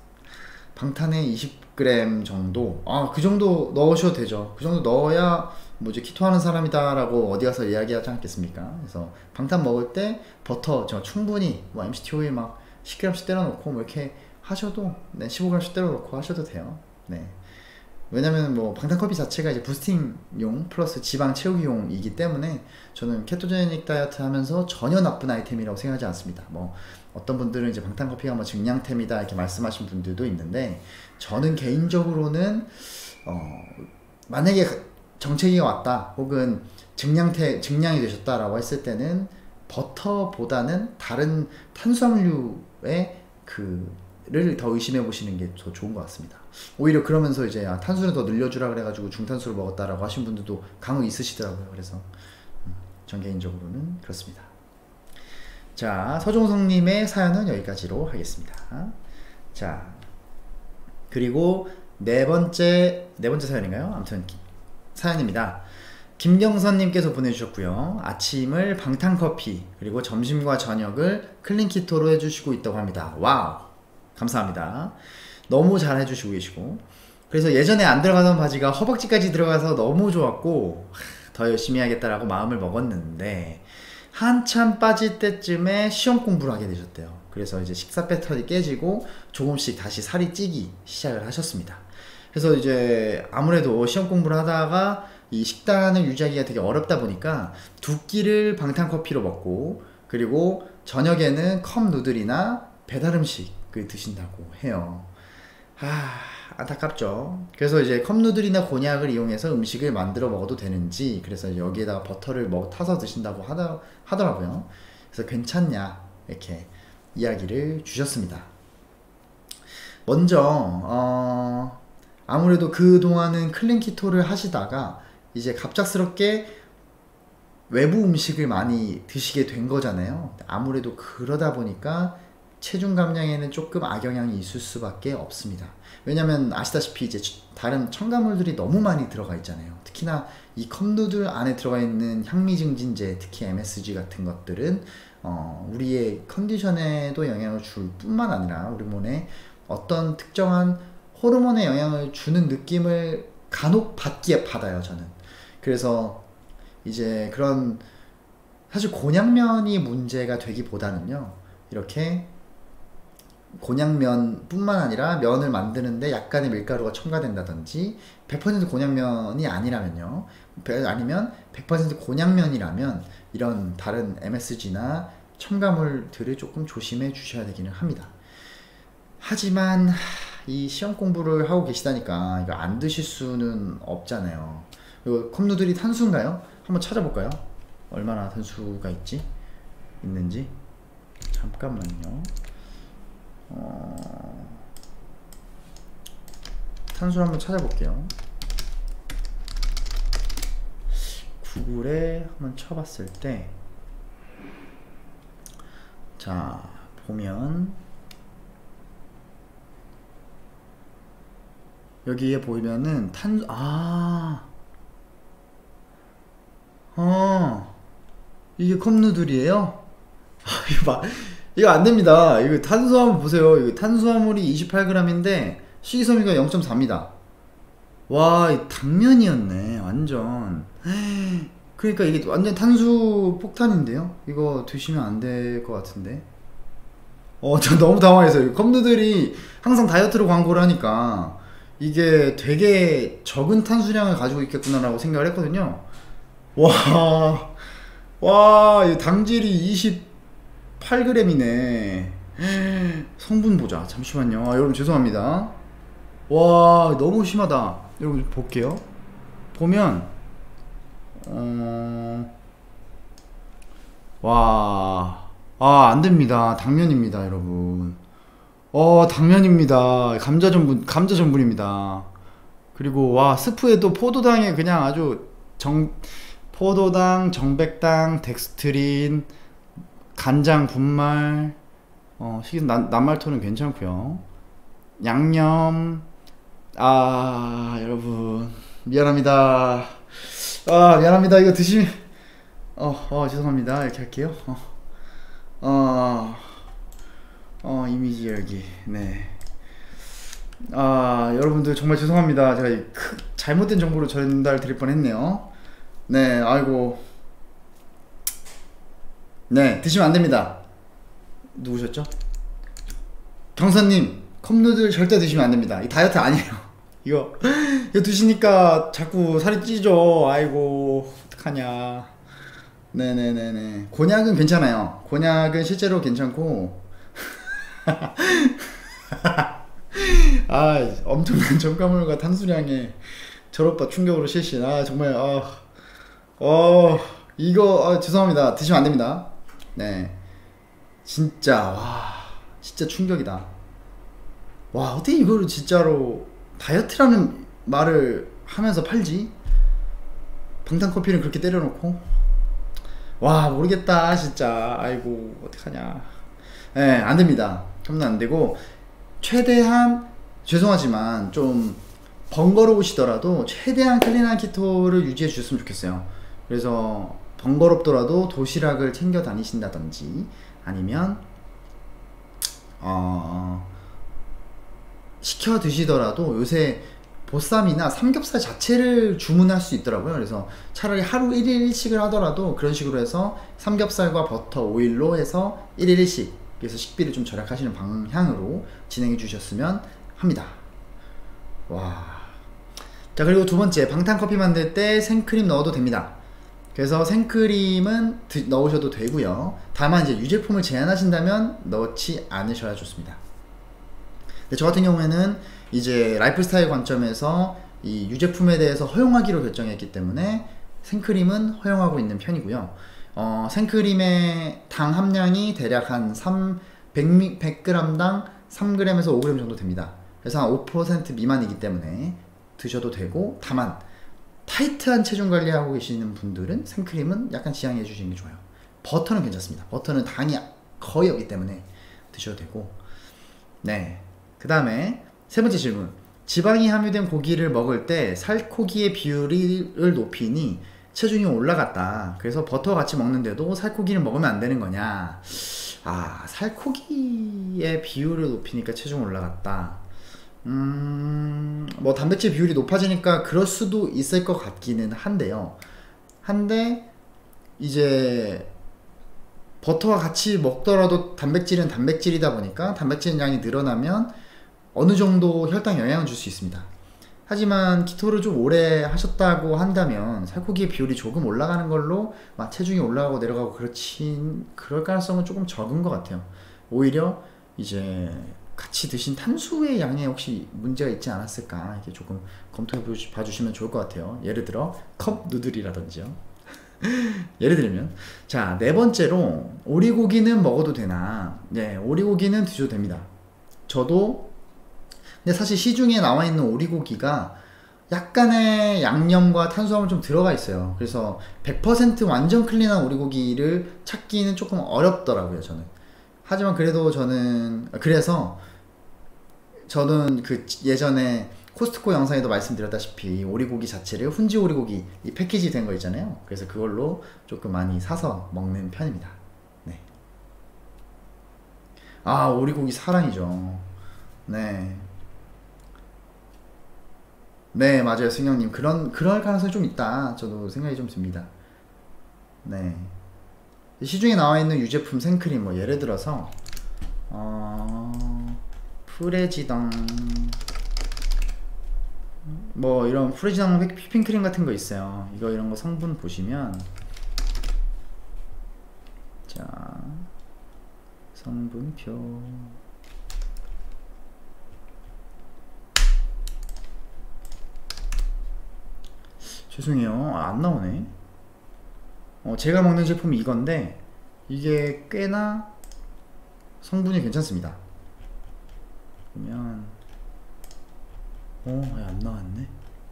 방탄에 이십 그램 정도, 아 그 정도 넣으셔도 되죠. 그 정도 넣어야 뭐지 키토하는 사람이다 라고 어디 가서 이야기하지 않겠습니까. 그래서 방탄 먹을 때 버터 저 충분히 뭐 엠씨티 오일 막 십 그램씩 때려 넣고 뭐 이렇게 하셔도, 네, 십오 그램씩 때려 넣고 하셔도 돼요. 네. 왜냐면 뭐 방탄커피 자체가 이제 부스팅용 플러스 지방 채우기용이기 때문에 저는 케토제닉 다이어트 하면서 전혀 나쁜 아이템이라고 생각하지 않습니다. 뭐 어떤 분들은 이제 방탄커피가 뭐 증량템이다 이렇게 말씀하신 분들도 있는데, 저는 개인적으로는 어 만약에 정체기가 왔다 혹은 증량태 증량이 되셨다라고 했을 때는 버터보다는 다른 탄수화물류의 그를 더 의심해 보시는 게 더 좋은 것 같습니다. 오히려 그러면서 이제 아, 탄수를 더 늘려주라 그래가지고 중탄수를 먹었다라고 하신 분들도 간혹 있으시더라고요. 그래서 음, 전 개인적으로는 그렇습니다. 자, 서종성님의 사연은 여기까지로 하겠습니다. 자, 그리고 네 번째 네 번째 사연인가요? 아무튼 사연입니다. 김경선님께서 보내주셨고요. 아침을 방탄커피 그리고 점심과 저녁을 클린키토로 해주시고 있다고 합니다. 와우, 감사합니다. 너무 잘 해주시고 계시고, 그래서 예전에 안 들어가던 바지가 허벅지까지 들어가서 너무 좋았고 더 열심히 해야겠다라고 마음을 먹었는데 한참 빠질 때쯤에 시험 공부를 하게 되셨대요. 그래서 이제 식사 패턴이 깨지고 조금씩 다시 살이 찌기 시작을 하셨습니다. 그래서 이제 아무래도 시험 공부를 하다가 이 식단을 유지하기가 되게 어렵다 보니까 두 끼를 방탄커피로 먹고, 그리고 저녁에는 컵 누들이나 배달 음식을 드신다고 해요. 아, 안타깝죠. 그래서 이제 컵누들이나 곤약을 이용해서 음식을 만들어 먹어도 되는지, 그래서 여기에다가 버터를 먹 타서 드신다고 하더, 하더라고요. 그래서 괜찮냐 이렇게 이야기를 주셨습니다. 먼저 어, 아무래도 그동안은 클린키토를 하시다가 이제 갑작스럽게 외부 음식을 많이 드시게 된 거잖아요. 아무래도 그러다 보니까 체중 감량에는 조금 악영향이 있을 수밖에 없습니다. 왜냐면 아시다시피 이제 다른 첨가물들이 너무 많이 들어가 있잖아요. 특히나 이 컵누들 안에 들어가 있는 향미증진제, 특히 엠에스지 같은 것들은 어, 우리의 컨디션에도 영향을 줄 뿐만 아니라 우리 몸에 어떤 특정한 호르몬에 영향을 주는 느낌을 간혹 받기에 받아요, 저는. 그래서 이제 그런, 사실 곤약면이 문제가 되기보다는요, 이렇게 곤약면 뿐만 아니라 면을 만드는데 약간의 밀가루가 첨가된다든지, 백 퍼센트 곤약면이 아니라면요, 아니면 백 퍼센트 곤약면이라면 이런 다른 엠에스지나 첨가물들을 조금 조심해 주셔야 되기는 합니다. 하지만 이 시험 공부를 하고 계시다니까 이거 안 드실 수는 없잖아요. 그리고 컵누들이 탄수인가요? 한번 찾아볼까요? 얼마나 탄수가 있지? 있는지 잠깐만요. 어... 탄수를 한번 찾아볼게요. 구글에 한번 쳐봤을 때, 자 보면 여기에 보이면은 탄, 아, 어, 이게 컵누들이에요? 아, 이거 막, 이거 안 됩니다. 이거 탄수화물 보세요. 이거 탄수화물이 이십팔 그램인데 식이섬유가 영 점 사입니다. 와, 이 당면이었네, 완전. 그러니까 이게 완전 탄수 폭탄인데요? 이거 드시면 안 될 것 같은데. 어, 저 너무 당황해서. 컵누들이 항상 다이어트로 광고를 하니까 이게 되게 적은 탄수량을 가지고 있겠구나라고 생각을 했거든요. 와, 와, 이 당질이 이십팔 그램이네. 성분 보자. 잠시만요. 아, 여러분 죄송합니다. 와, 너무 심하다. 여러분 볼게요. 보면 어... 와, 아, 안됩니다. 당면입니다, 여러분. 어, 당면입니다. 감자 전분, 감자 전분입니다. 그리고 와, 스프에도 포도당에 그냥 아주 정, 포도당, 정백당, 덱스트린, 간장 분말, 어, 식이 낱말토는 괜찮고요. 양념, 아, 여러분 미안합니다. 아, 미안합니다. 이거 드시면 어, 어, 죄송합니다. 이렇게 할게요. 어, 어, 어 이미지 열기. 네. 아 여러분들 정말 죄송합니다. 제가 이 크, 잘못된 정보를 전달 드릴 뻔했네요. 네 아이고. 네 드시면 안됩니다. 누구셨죠? 경선님 컵누들 절대 드시면 안됩니다. 이 다이어트 아니에요. 이거 이거 드시니까 자꾸 살이 찌죠. 아이고 어떡하냐. 네네네네. 곤약은 괜찮아요. 곤약은 실제로 괜찮고 아 엄청난 첨가물과 탄수량에 저롯바 충격으로 실신. 아 정말 어, 어 이거 어, 죄송합니다. 드시면 안됩니다. 네 진짜 와 진짜 충격이다. 와 어떻게 이거를 진짜로 다이어트라는 말을 하면서 팔지? 방탄커피는 그렇게 때려놓고 와 모르겠다 진짜. 아이고 어떡하냐. 예 안됩니다. 그러면 안되고 최대한 죄송하지만 좀 번거로우시더라도 최대한 클린한 키토를 유지해 주셨으면 좋겠어요. 그래서 번거롭더라도 도시락을 챙겨 다니신다든지 아니면 어 시켜 드시더라도 요새 보쌈이나 삼겹살 자체를 주문할 수 있더라고요. 그래서 차라리 하루 일 일 일 식을 하더라도 그런 식으로 해서 삼겹살과 버터, 오일로 해서 일 일 일 식, 그래서 식비를 좀 절약하시는 방향으로 진행해 주셨으면 합니다. 와. 자 그리고 두 번째, 방탄커피 만들 때 생크림 넣어도 됩니다. 그래서 생크림은 드, 넣으셔도 되고요. 다만 이제 유제품을 제한하신다면 넣지 않으셔야 좋습니다. 근데 저 같은 경우에는 이제 라이프 스타일 관점에서 이 유제품에 대해서 허용하기로 결정했기 때문에 생크림은 허용하고 있는 편이고요. 어, 생크림의 당 함량이 대략 한 백 그램당 삼 그램에서 오 그램 정도 됩니다. 그래서 한 오 퍼센트 미만이기 때문에 드셔도 되고, 다만 타이트한 체중 관리하고 계시는 분들은 생크림은 약간 지양해 주시는 게 좋아요. 버터는 괜찮습니다. 버터는 당이 거의 없기 때문에 드셔도 되고. 네, 그 다음에 세 번째 질문. 지방이 함유된 고기를 먹을 때 살코기의 비율을 높이니 체중이 올라갔다. 그래서 버터와 같이 먹는데도 살코기를 먹으면 안 되는 거냐. 아, 살코기의 비율을 높이니까 체중 올라갔다. 음, 뭐 단백질 비율이 높아지니까 그럴 수도 있을 것 같기는 한데요. 한데 이제 버터와 같이 먹더라도 단백질은 단백질이다 보니까 단백질 양이 늘어나면 어느 정도 혈당 영향을 줄 수 있습니다. 하지만 키토를 좀 오래 하셨다고 한다면 살코기의 비율이 조금 올라가는 걸로 막 체중이 올라가고 내려가고 그렇진 그럴 가능성은 조금 적은 것 같아요. 오히려 이제 같이 드신 탄수의 양에 혹시 문제가 있지 않았을까, 이렇게 조금 검토해 봐주시면 좋을 것 같아요. 예를 들어 컵 누들이라든지요. 예를 들면, 자, 네 번째로 오리고기는 먹어도 되나. 네, 오리고기는 드셔도 됩니다. 저도 근데 사실 시중에 나와 있는 오리고기가 약간의 양념과 탄수화물 좀 들어가 있어요. 그래서 백 퍼센트 완전 클린한 오리고기를 찾기는 조금 어렵더라고요, 저는. 하지만 그래도 저는, 그래서 저는 그 예전에 코스트코 영상에도 말씀드렸다시피 오리고기 자체를 훈지 오리고기 이 패키지 된 거 있잖아요. 그래서 그걸로 조금 많이 사서 먹는 편입니다. 네. 아, 오리고기 사랑이죠. 네. 네, 맞아요, 승영님. 그런, 그럴 가능성이 좀 있다. 저도 생각이 좀 듭니다. 네. 시중에 나와 있는 유제품 생크림, 뭐, 예를 들어서, 어, 프레지당, 뭐, 이런 프레지당 휘핑크림 같은 거 있어요. 이거, 이런 거 성분 보시면, 자, 성분표. 죄송해요, 아, 안 나오네. 어, 제가 먹는 제품이 이건데 이게 꽤나 성분이 괜찮습니다. 보면 어, 왜 안 나왔네?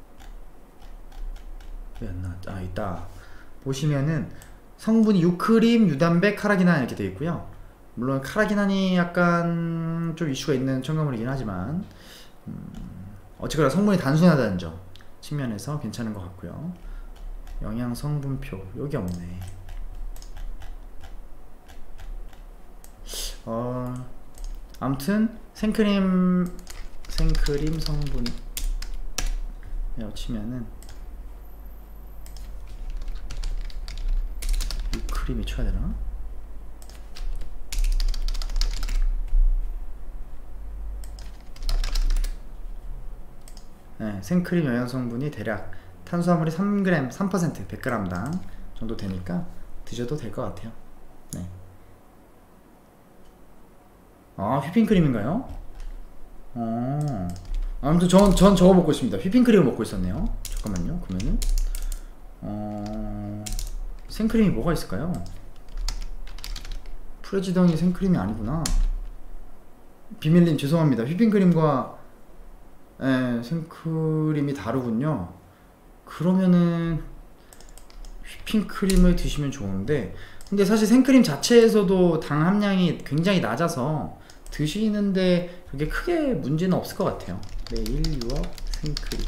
왜 안 나왔지? 아, 있다. 보시면은 성분이 유크림, 유단백, 카라기난 이렇게 되어 있고요. 물론 카라기난이 약간 좀 이슈가 있는 첨가물이긴 하지만 음, 어쨌거나 성분이 단순하다는 점 측면에서 괜찮은 것 같고요. 영양 성분표 여기 없네. 어, 아무튼 생크림 생크림 성분 치면은 유크림이 쳐야 되나? 네, 생크림 영양 성분이 대략 탄수화물이 삼 그램, 삼 퍼센트 백 그램당 정도 되니까 드셔도 될 것 같아요. 네. 아, 휘핑크림인가요? 어. 아무튼 전, 전 저거 먹고 있습니다. 휘핑크림을 먹고 있었네요. 잠깐만요. 그러면은 어... 생크림이 뭐가 있을까요? 프레지덩이 생크림이 아니구나. 비밀님 죄송합니다. 휘핑크림과 예, 생크림이 다르군요. 그러면은 휘핑크림을 드시면 좋은데, 근데 사실 생크림 자체에서도 당 함량이 굉장히 낮아서 드시는데 그게 크게 문제는 없을 것 같아요. 매일 유업 생크림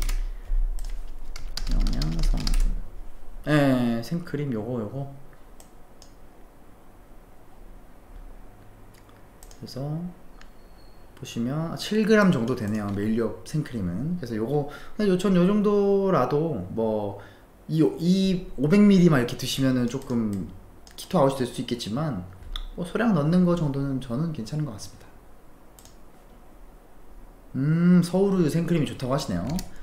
영양 성분. 예, 생크림 요거 요거. 그래서 보시면 칠 그램 정도 되네요. 매일 유업 생크림은. 그래서 요거 요전 요 정도라도 뭐 이 이 오백 밀리리터만 이렇게 드시면은 조금 키토 아웃이 될 수 있겠지만 뭐 소량 넣는 거 정도는 저는 괜찮은 것 같습니다. 음, 서울우유 생크림이 좋다고 하시네요.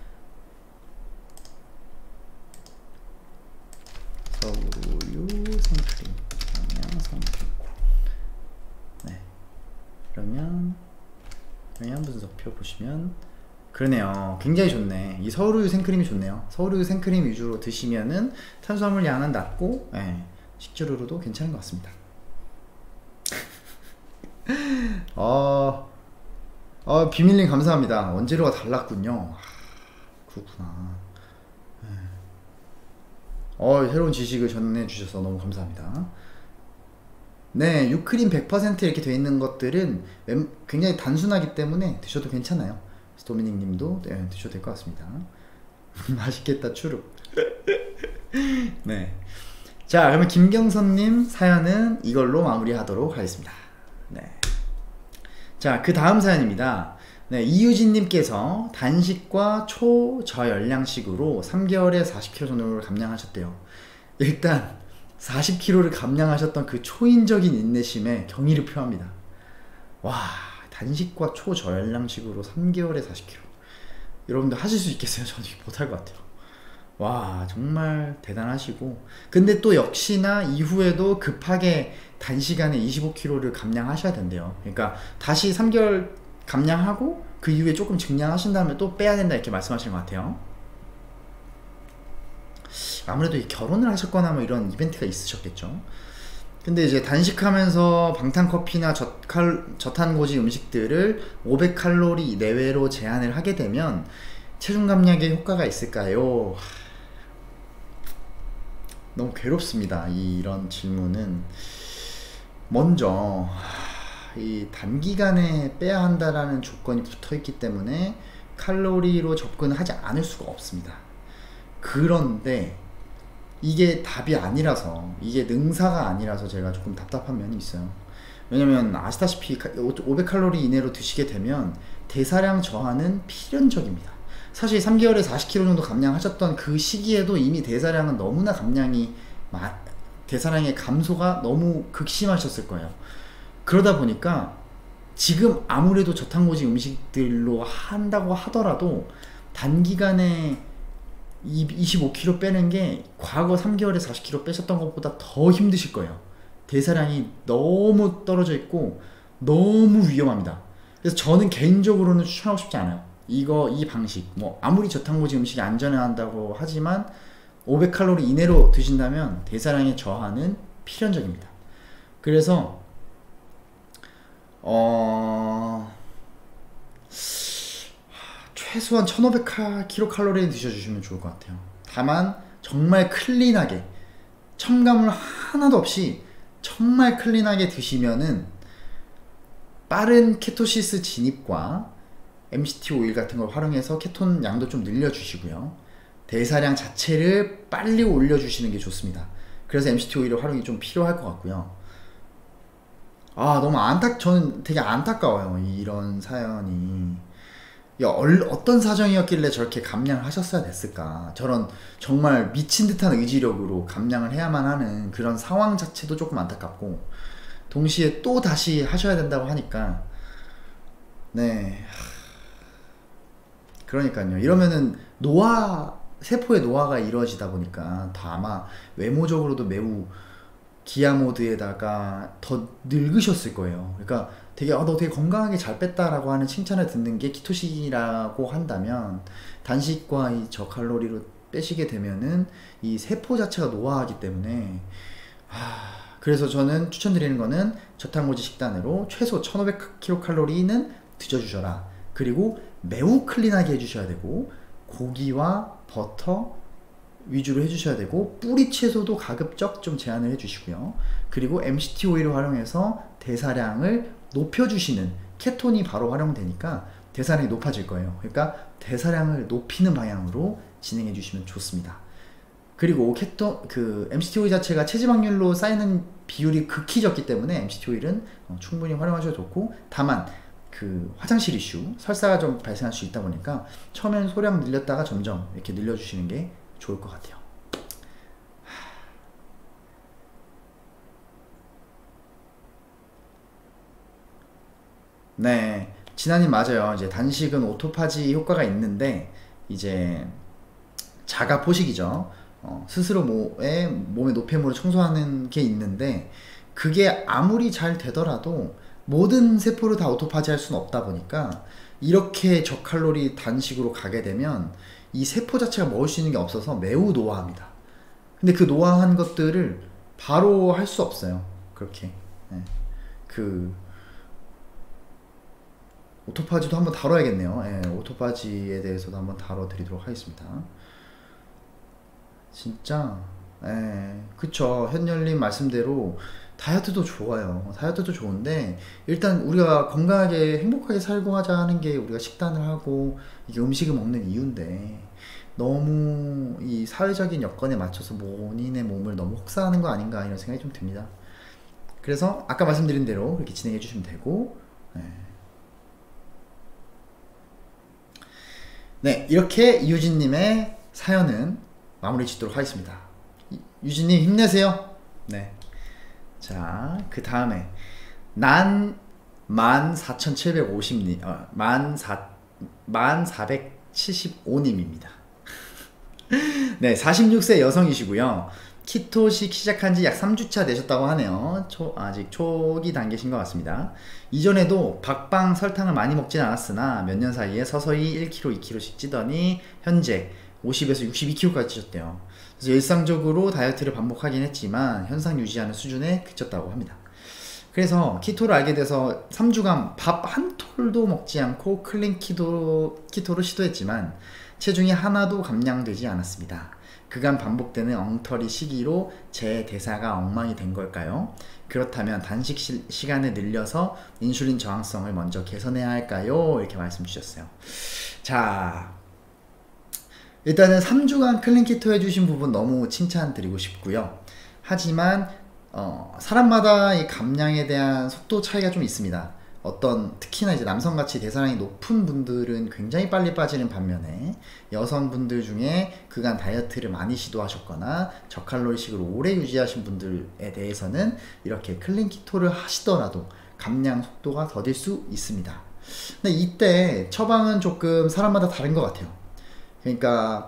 서울우유 생크림 영양 성분. 네. 그러면 영양 분석표 보시면 그러네요. 굉장히 좋네. 이 서울우유 생크림이 좋네요. 서울우유 생크림 위주로 드시면은 탄수화물 양은 낮고, 네, 식재료로도 괜찮은 것 같습니다. 어, 어, 비밀링 감사합니다. 원재료가 달랐군요. 아, 그렇구나. 네. 어, 새로운 지식을 전해주셔서 너무 감사합니다. 네, 유크림 백 퍼센트 이렇게 되어 있는 것들은 굉장히 단순하기 때문에 드셔도 괜찮아요. 도미닉 님도, 네, 드셔도 될 것 같습니다. 맛있겠다, 추룩. 네. 자, 그러면 김경선님 사연은 이걸로 마무리하도록 하겠습니다. 네. 자, 그 다음 사연입니다. 네, 이유진님께서 단식과 초저열량식으로 삼 개월에 사십 킬로그램 정도를 감량하셨대요. 일단 사십 킬로그램를 감량하셨던 그 초인적인 인내심에 경의를 표합니다. 와, 단식과 초저열량식으로 삼 개월에 사십 킬로그램. 여러분들 하실 수 있겠어요? 저는 못할 것 같아요. 와, 정말 대단하시고, 근데 또 역시나 이후에도 급하게 단시간에 이십오 킬로그램를 감량하셔야 된대요. 그러니까 다시 삼 개월 감량하고 그 이후에 조금 증량하신 다음에 또 빼야 된다 이렇게 말씀하시는 것 같아요. 아무래도 결혼을 하셨거나 뭐 이런 이벤트가 있으셨겠죠. 근데 이제 단식하면서 방탄커피나 저칼, 저탄고지 음식들을 오백 칼로리 내외로 제한을 하게 되면 체중 감량에 효과가 있을까요? 너무 괴롭습니다. 이, 이런 질문은. 먼저 이 단기간에 빼야 한다라는 조건이 붙어있기 때문에 칼로리로 접근하지 않을 수가 없습니다. 그런데 이게 답이 아니라서, 이게 능사가 아니라서 제가 조금 답답한 면이 있어요. 왜냐면 아시다시피 오백 칼로리 이내로 드시게 되면 대사량 저하는 필연적입니다. 사실 삼 개월에 사십 킬로그램 정도 감량하셨던 그 시기에도 이미 대사량은 너무나 감량이 대사량의 감소가 너무 극심하셨을 거예요. 그러다 보니까 지금 아무래도 저탄고지 음식들로 한다고 하더라도 단기간에 이십오 킬로그램 빼는 게 과거 삼 개월에 사십 킬로그램 빼셨던 것보다 더 힘드실 거예요. 대사량이 너무 떨어져 있고 너무 위험합니다. 그래서 저는 개인적으로는 추천하고 싶지 않아요. 이거 이 방식, 뭐 아무리 저탄고지 음식이 안전하다고 하지만 오백 칼로리 이내로 드신다면 대사량의 저하는 필연적입니다. 그래서 어... 최소한 천오백 킬로칼로리는 드셔주시면 좋을 것 같아요. 다만 정말 클린하게, 첨가물 하나도 없이 정말 클린하게 드시면은 빠른 케토시스 진입과 엠씨티 오일 같은 걸 활용해서 케톤 양도 좀 늘려주시고요. 대사량 자체를 빨리 올려주시는 게 좋습니다. 그래서 엠씨티 오일의 활용이 좀 필요할 것 같고요. 아, 너무 안타, 저는 되게 안타까워요. 이런 사연이. 야, 얼, 어떤 사정이었길래 저렇게 감량을 하셨어야 됐을까? 저런 정말 미친 듯한 의지력으로 감량을 해야만 하는 그런 상황 자체도 조금 안타깝고, 동시에 또 다시 하셔야 된다고 하니까, 네. 그러니까요. 이러면은 노화, 세포의 노화가 이루어지다 보니까 다 아마 외모적으로도 매우 기아 모드에다가 더 늙으셨을 거예요. 그러니까 되게 아, 너 되게 건강하게 잘 뺐다라고 하는 칭찬을 듣는 게 키토식이라고 한다면, 단식과 이 저칼로리로 빼시게 되면은 이 세포 자체가 노화하기 때문에, 아, 그래서 저는 추천드리는 거는 저탄고지 식단으로 최소 천오백 킬로칼로리는 드셔주셔라. 그리고 매우 클린하게 해주셔야 되고, 고기와 버터 위주로 해주셔야 되고, 뿌리 채소도 가급적 좀 제한을 해주시고요. 그리고 엠씨티 오일을 활용해서 대사량을 높여주시는, 케톤이 바로 활용되니까 대사량이 높아질 거예요. 그러니까 대사량을 높이는 방향으로 진행해 주시면 좋습니다. 그리고 케톤, 그 엠씨티 오일 자체가 체지방률로 쌓이는 비율이 극히 적기 때문에 엠씨티 오일은 어, 충분히 활용하셔도 좋고, 다만 그 화장실 이슈, 설사가 좀 발생할 수 있다 보니까 처음엔 소량 늘렸다가 점점 이렇게 늘려주시는 게 좋을 것 같아요. 네, 진아님 맞아요. 이제 단식은 오토파지 효과가 있는데, 이제 자가 포식이죠. 어, 스스로 몸에, 몸의 노폐물을 청소하는 게 있는데, 그게 아무리 잘 되더라도 모든 세포를 다 오토파지 할 수는 없다 보니까, 이렇게 저칼로리 단식으로 가게 되면 이 세포 자체가 먹을 수 있는 게 없어서 매우 노화합니다. 근데 그 노화한 것들을 바로 할 수 없어요. 그렇게. 네. 그 오토파지도 한번 다뤄야겠네요. 예, 오토파지에 대해서도 한번 다뤄드리도록 하겠습니다. 진짜, 예, 그쵸. 현열님 말씀대로 다이어트도 좋아요. 다이어트도 좋은데, 일단 우리가 건강하게 행복하게 살고 하자 하는 게 우리가 식단을 하고 이게 음식을 먹는 이유인데, 너무 이 사회적인 여건에 맞춰서 본인의 몸을 너무 혹사하는 거 아닌가 이런 생각이 좀 듭니다. 그래서 아까 말씀드린 대로 그렇게 진행해 주시면 되고, 예. 네, 이렇게 이유진님의 사연은 마무리 짓도록 하겠습니다. 이- 유진님 힘내세요. 네. 자, 그 다음에 난 만 사천칠백오십님, 어, 만 사, 만 사백칠십오님입니다. 네, 사십육 세 여성이시고요. 키토식 시작한 지 약 삼 주차 되셨다고 하네요. 초, 아직 초기 단계신 것 같습니다. 이전에도 박방 설탕을 많이 먹진 않았으나 몇 년 사이에 서서히 일 킬로그램, 이 킬로그램씩 찌더니 현재 오십에서 육십이 킬로그램까지 찌셨대요. 그래서 일상적으로 다이어트를 반복하긴 했지만 현상 유지하는 수준에 그쳤다고 합니다. 그래서 키토를 알게 돼서 삼 주간 밥 한 톨도 먹지 않고 클린 키토, 키토를 시도했지만 체중이 하나도 감량되지 않았습니다. 그간 반복되는 엉터리 시기로 제 대사가 엉망이 된 걸까요? 그렇다면 단식 시, 시간을 늘려서 인슐린 저항성을 먼저 개선해야 할까요? 이렇게 말씀 주셨어요. 자, 일단은 삼 주간 클린 키토 해주신 부분 너무 칭찬드리고 싶고요. 하지만 어, 사람마다 이 감량에 대한 속도 차이가 좀 있습니다. 어떤 특히나 이제 남성같이 대사량이 높은 분들은 굉장히 빨리 빠지는 반면에, 여성분들 중에 그간 다이어트를 많이 시도하셨거나 저칼로리식으로 오래 유지하신 분들에 대해서는 이렇게 클린 키토를 하시더라도 감량 속도가 더딜 수 있습니다. 근데 이때 처방은 조금 사람마다 다른 것 같아요. 그러니까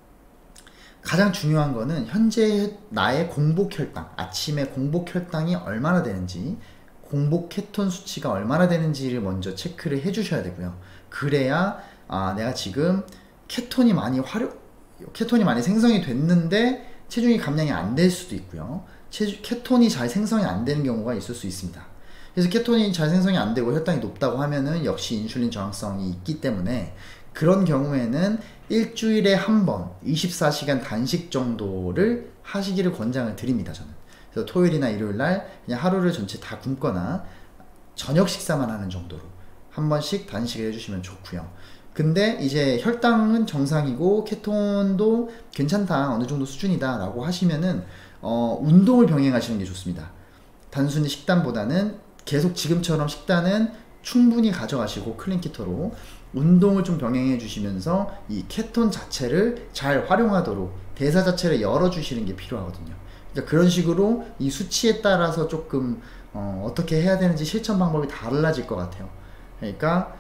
가장 중요한 거는 현재 나의 공복 혈당, 아침에 공복 혈당이 얼마나 되는지, 공복 케톤 수치가 얼마나 되는지를 먼저 체크를 해 주셔야 되고요. 그래야 아, 내가 지금 케톤이 많이 활용, 케톤이 많이 생성이 됐는데 체중이 감량이 안 될 수도 있고요. 체중, 케톤이 잘 생성이 안 되는 경우가 있을 수 있습니다. 그래서 케톤이 잘 생성이 안 되고 혈당이 높다고 하면은 역시 인슐린 저항성이 있기 때문에, 그런 경우에는 일주일에 한 번 이십사 시간 단식 정도를 하시기를 권장을 드립니다. 저는. 그래서 토요일이나 일요일날 그냥 하루를 전체 다 굶거나 저녁 식사만 하는 정도로 한 번씩 단식을 해주시면 좋고요. 근데 이제 혈당은 정상이고 케톤도 괜찮다, 어느 정도 수준이다 라고 하시면은 어, 운동을 병행하시는 게 좋습니다. 단순히 식단보다는 계속 지금처럼 식단은 충분히 가져가시고 클린 키토로 운동을 좀 병행해 주시면서 이 케톤 자체를 잘 활용하도록 대사 자체를 열어주시는 게 필요하거든요. 그러니까 그런 식으로 이 수치에 따라서 조금 어, 어떻게 해야 되는지 실천 방법이 달라질 것 같아요. 그러니까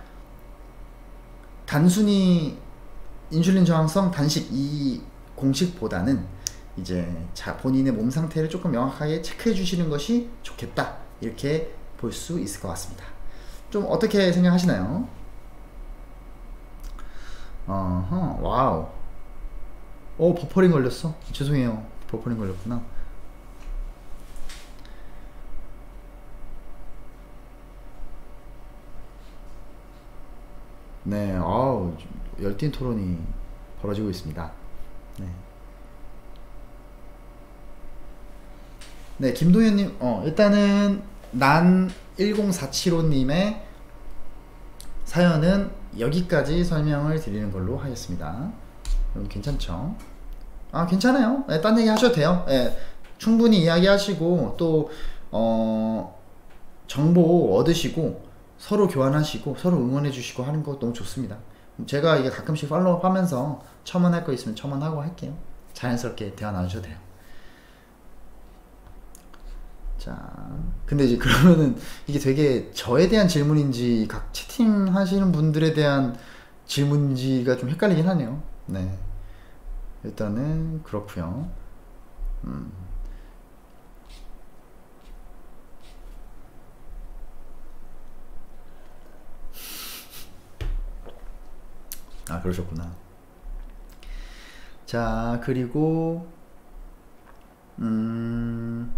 단순히 인슐린 저항성 단식 이 공식보다는 이제 자 본인의 몸 상태를 조금 명확하게 체크해 주시는 것이 좋겠다, 이렇게 볼 수 있을 것 같습니다. 좀 어떻게 생각하시나요? 어허, 와우. 어, 버퍼링 걸렸어. 죄송해요. 버퍼링 걸렸구나. 네, 아우, 열띤 토론이 벌어지고 있습니다. 네. 네, 김동현님, 어, 일단은, 난 천사백사십오님의 사연은 여기까지 설명을 드리는 걸로 하겠습니다. 여러분, 괜찮죠? 아, 괜찮아요. 네, 딴 얘기 하셔도 돼요. 네, 충분히 이야기하시고, 또, 어, 정보 얻으시고, 서로 교환하시고, 서로 응원해주시고 하는 거 너무 좋습니다. 제가 이게 가끔씩 팔로우 하면서 첨언할 거 있으면 첨언하고 할게요. 자연스럽게 대화 나누셔도 돼요. 자, 근데 이제 그러면은 이게 되게 저에 대한 질문인지 각 채팅 하시는 분들에 대한 질문인지가 좀 헷갈리긴 하네요. 네. 일단은 그렇고요. 음. 아, 그러셨구나. 자, 그리고 음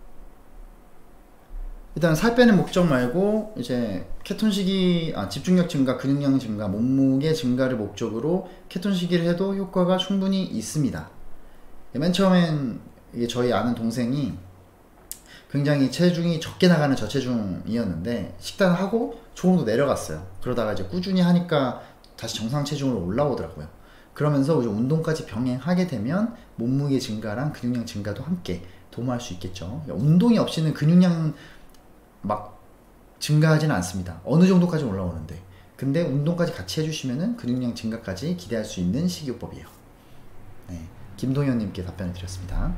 일단 살 빼는 목적 말고 이제 케톤식이 아, 집중력 증가, 근육량 증가, 몸무게 증가를 목적으로 케톤식이를 해도 효과가 충분히 있습니다. 맨 처음엔 이게 저희 아는 동생이 굉장히 체중이 적게 나가는 저체중이었는데 식단을 하고 조금 더 내려갔어요. 그러다가 이제 꾸준히 하니까 다시 정상 체중으로 올라오더라고요. 그러면서 이제 운동까지 병행하게 되면 몸무게 증가랑 근육량 증가도 함께 도모할 수 있겠죠. 운동이 없이는 근육량 막 증가하지는 않습니다. 어느 정도까지 올라오는데, 근데 운동까지 같이 해주시면은 근육량 증가까지 기대할 수 있는 식이요법이에요. 네, 김동현님께 답변을 드렸습니다.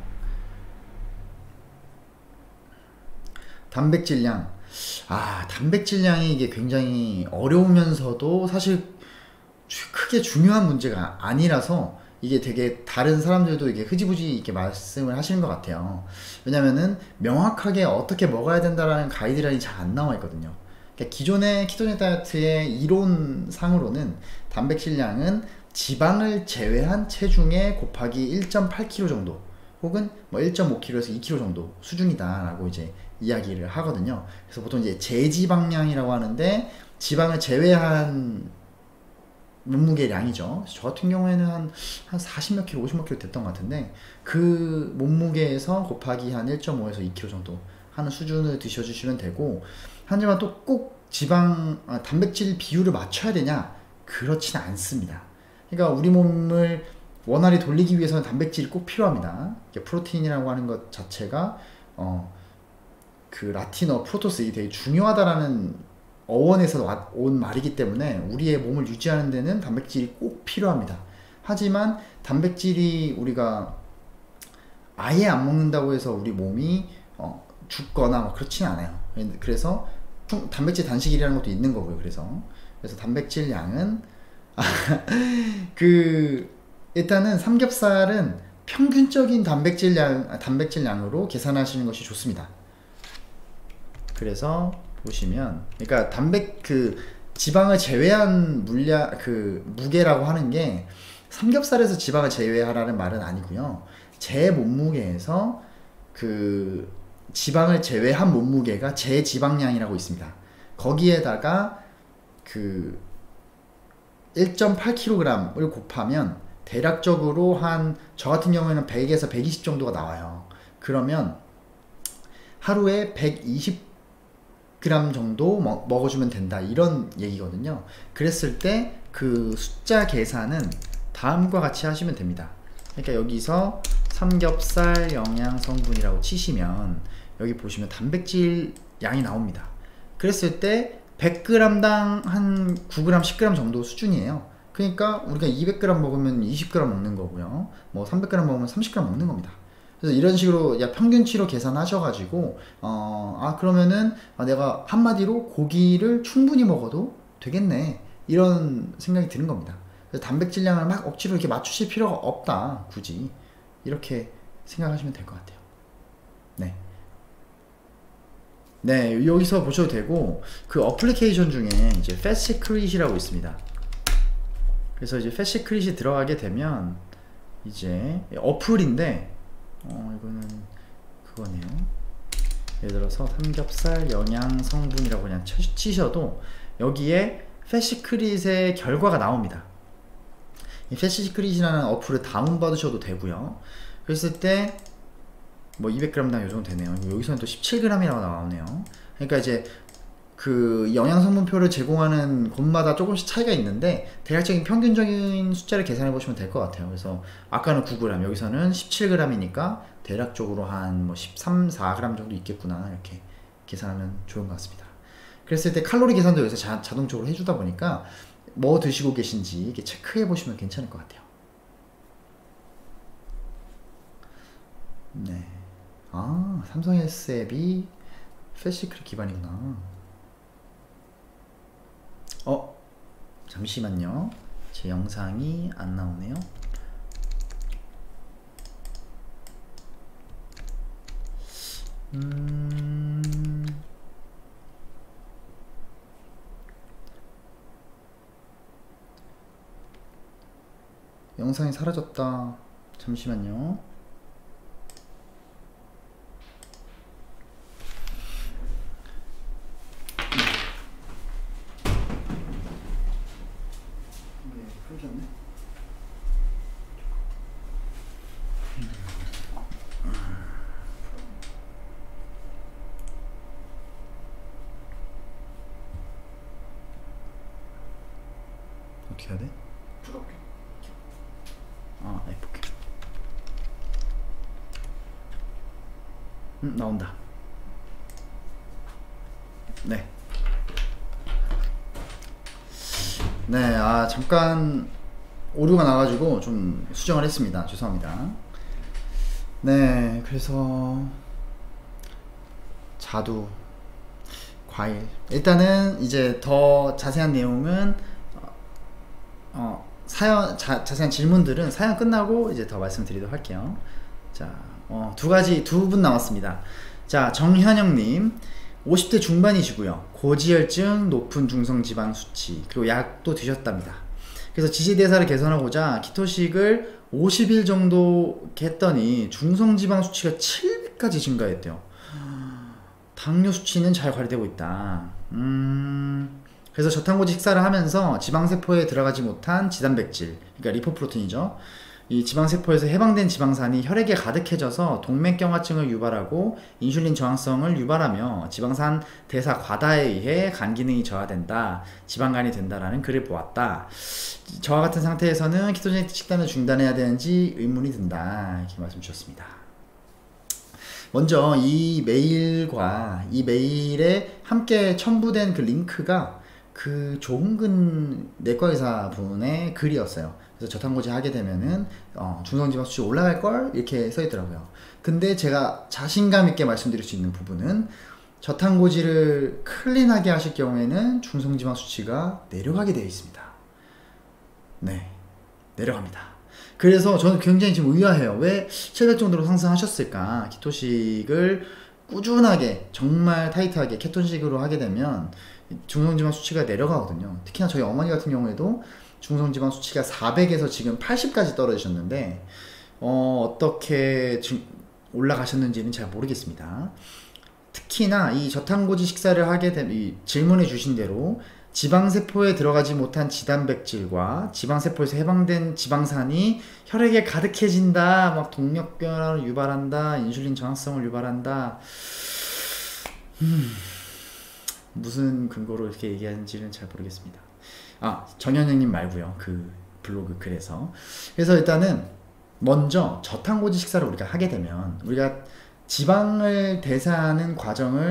단백질량, 아 단백질량이 이게 굉장히 어려우면서도 사실 주, 크게 중요한 문제가 아니라서 이게 되게 다른 사람들도 이게 흐지부지 이렇게 말씀을 하시는 것 같아요. 왜냐면은 명확하게 어떻게 먹어야 된다라는 가이드라인이 잘 안 나와 있거든요. 그러니까 기존의 키토제닉 다이어트의 이론상으로는 단백질량은 지방을 제외한 체중의 곱하기 일 점 팔 킬로그램 정도 혹은 뭐 일 점 오 킬로그램에서 이 킬로그램 정도 수준이다 라고 이제 이야기를 하거든요. 그래서 보통 이제 제지방량이라고 하는데 지방을 제외한 몸무게량이죠. 저 같은 경우에는 한, 한 사십 몇 킬로, 오십 몇 킬로 됐던 것 같은데 그 몸무게에서 곱하기 한 일 점 오에서 이 킬로그램 정도 하는 수준을 드셔주시면 되고, 하지만 또 꼭 지방, 아, 단백질 비율을 맞춰야 되냐? 그렇진 않습니다. 그러니까 우리 몸을 원활히 돌리기 위해서는 단백질이 꼭 필요합니다. 프로테인이라고 하는 것 자체가 어, 그 라틴어 프로토스, 되게 중요하다라는 어원에서 온 말이기 때문에 우리의 몸을 유지하는 데는 단백질이 꼭 필요합니다. 하지만 단백질이 우리가 아예 안 먹는다고 해서 우리 몸이 어, 죽거나 뭐 그렇진 않아요. 그래서 단백질 단식이라는 것도 있는 거고요. 그래서 그래서 단백질 양은 그 일단은 삼겹살은 평균적인 단백질 양 단백질 양으로 계산하시는 것이 좋습니다. 그래서 보시면, 그러니까 단백 그 지방을 제외한 물량 그 무게라고 하는 게 삼겹살에서 지방을 제외하라는 말은 아니고요. 제 몸무게에서 그 지방을 제외한 몸무게가 제 지방량이라고 있습니다. 거기에다가 그 일 점 팔 킬로그램을 곱하면 대략적으로 한 저 같은 경우에는 백에서 백이십 정도가 나와요. 그러면 하루에 백이십 그램 정도 먹, 먹어주면 된다, 이런 얘기거든요. 그랬을 때 그 숫자 계산은 다음과 같이 하시면 됩니다. 그러니까 여기서 삼겹살 영양 성분이라고 치시면 여기 보시면 단백질 양이 나옵니다. 그랬을 때 백 그램당 한 구 그램, 십 그램 정도 수준이에요. 그러니까 우리가 이백 그램 먹으면 이십 그램 먹는 거고요. 뭐 삼백 그램 먹으면 삼십 그램 먹는 겁니다. 그래서 이런 식으로 야 평균치로 계산하셔가지고 어, 아 그러면은 아, 내가 한마디로 고기를 충분히 먹어도 되겠네 이런 생각이 드는 겁니다. 그래서 단백질량을 막 억지로 이렇게 맞추실 필요가 없다. 굳이 이렇게 생각하시면 될 것 같아요. 네. 네, 여기서 보셔도 되고 그 어플리케이션 중에 이제 패시크릿이라고 있습니다. 그래서 이제 패시크릿이 들어가게 되면 이제 어플인데 어 이거는 그거네요. 예를 들어서 삼겹살 영양 성분이라고 그냥 치셔도 여기에 패시크릿의 결과가 나옵니다. 이 패시크릿이라는 어플을 다운 받으셔도 되고요. 그랬을 때 뭐 이백 그램당 요 정도 되네요. 여기서는 또 십칠 그램이라고 나오네요. 그러니까 이제 그 영양성분표를 제공하는 곳마다 조금씩 차이가 있는데 대략적인 평균적인 숫자를 계산해 보시면 될 것 같아요. 그래서 아까는 구 그램, 여기서는 십칠 그램이니까 대략적으로 한 뭐 십삼, 사 그램 정도 있겠구나 이렇게 계산하면 좋은 것 같습니다. 그랬을 때 칼로리 계산도 여기서 자, 자동적으로 해주다 보니까 뭐 드시고 계신지 이렇게 체크해 보시면 괜찮을 것 같아요. 네. 아, 삼성 에스 앱이 패시크릿 기반이구나. 어? 잠시만요. 제 영상이 안 나오네요. 음... 영상이 사라졌다. 잠시만요. 어떻게 해야 돼? 아, 에프케이. 음, 나온다. 네. 네, 아, 잠깐 오류가 나가지고 좀 수정을 했습니다. 죄송합니다. 네, 그래서 자두, 과일. 일단은 이제 더 자세한 내용은 어, 사연, 자, 자세한 질문들은 사연 끝나고 이제 더 말씀드리도록 할게요. 자, 어, 두 가지, 두 분 남았습니다. 자, 정현영님, 오십 대 중반이시고요. 고지혈증, 높은 중성지방 수치, 그리고 약도 드셨답니다. 그래서 지지대사를 개선하고자 키토식을 오십 일 정도 했더니 중성지방 수치가 칠백까지 증가했대요. 당뇨 수치는 잘 관리되고 있다. 음... 그래서 저탄고지 식사를 하면서 지방세포에 들어가지 못한 지단백질, 그러니까 리포프로틴이죠. 이 지방세포에서 해방된 지방산이 혈액에 가득해져서 동맥경화증을 유발하고 인슐린 저항성을 유발하며 지방산 대사 과다에 의해 간 기능이 저하된다, 지방간이 된다라는 글을 보았다. 저와 같은 상태에서는 키토제닉 식단을 중단해야 되는지 의문이 든다, 이렇게 말씀 주셨습니다. 먼저 이 메일과 이 메일에 함께 첨부된 그 링크가 그 조홍근 내과의사 분의 글이었어요. 그래서 저탄고지 하게 되면은 어, 중성지방 수치 올라갈걸? 이렇게 써있더라고요. 근데 제가 자신감 있게 말씀드릴 수 있는 부분은 저탄고지를 클린하게 하실 경우에는 중성지방 수치가 내려가게 되어 있습니다. 네, 내려갑니다. 그래서 저는 굉장히 지금 의아해요. 왜 칠백 정도로 상승하셨을까? 키토식을 꾸준하게 정말 타이트하게 케톤식으로 하게 되면 중성지방 수치가 내려가거든요. 특히나 저희 어머니 같은 경우에도 중성지방 수치가 사백에서 지금 팔십까지 떨어지셨는데 어, 어떻게 올라가셨는지는 잘 모르겠습니다. 특히나 이 저탄고지 식사를 하게 되면 질문해 주신 대로 지방세포에 들어가지 못한 지단백질과 지방세포에서 해방된 지방산이 혈액에 가득해진다, 막 동맥경화를 유발한다, 인슐린 저항성을 유발한다. 음... 무슨 근거로 이렇게 얘기하는지는 잘 모르겠습니다. 아, 정현영님 말고요. 그 블로그 글에서. 그래서 일단은 먼저 저탄고지 식사를 우리가 하게 되면 우리가 지방을 대사하는 과정을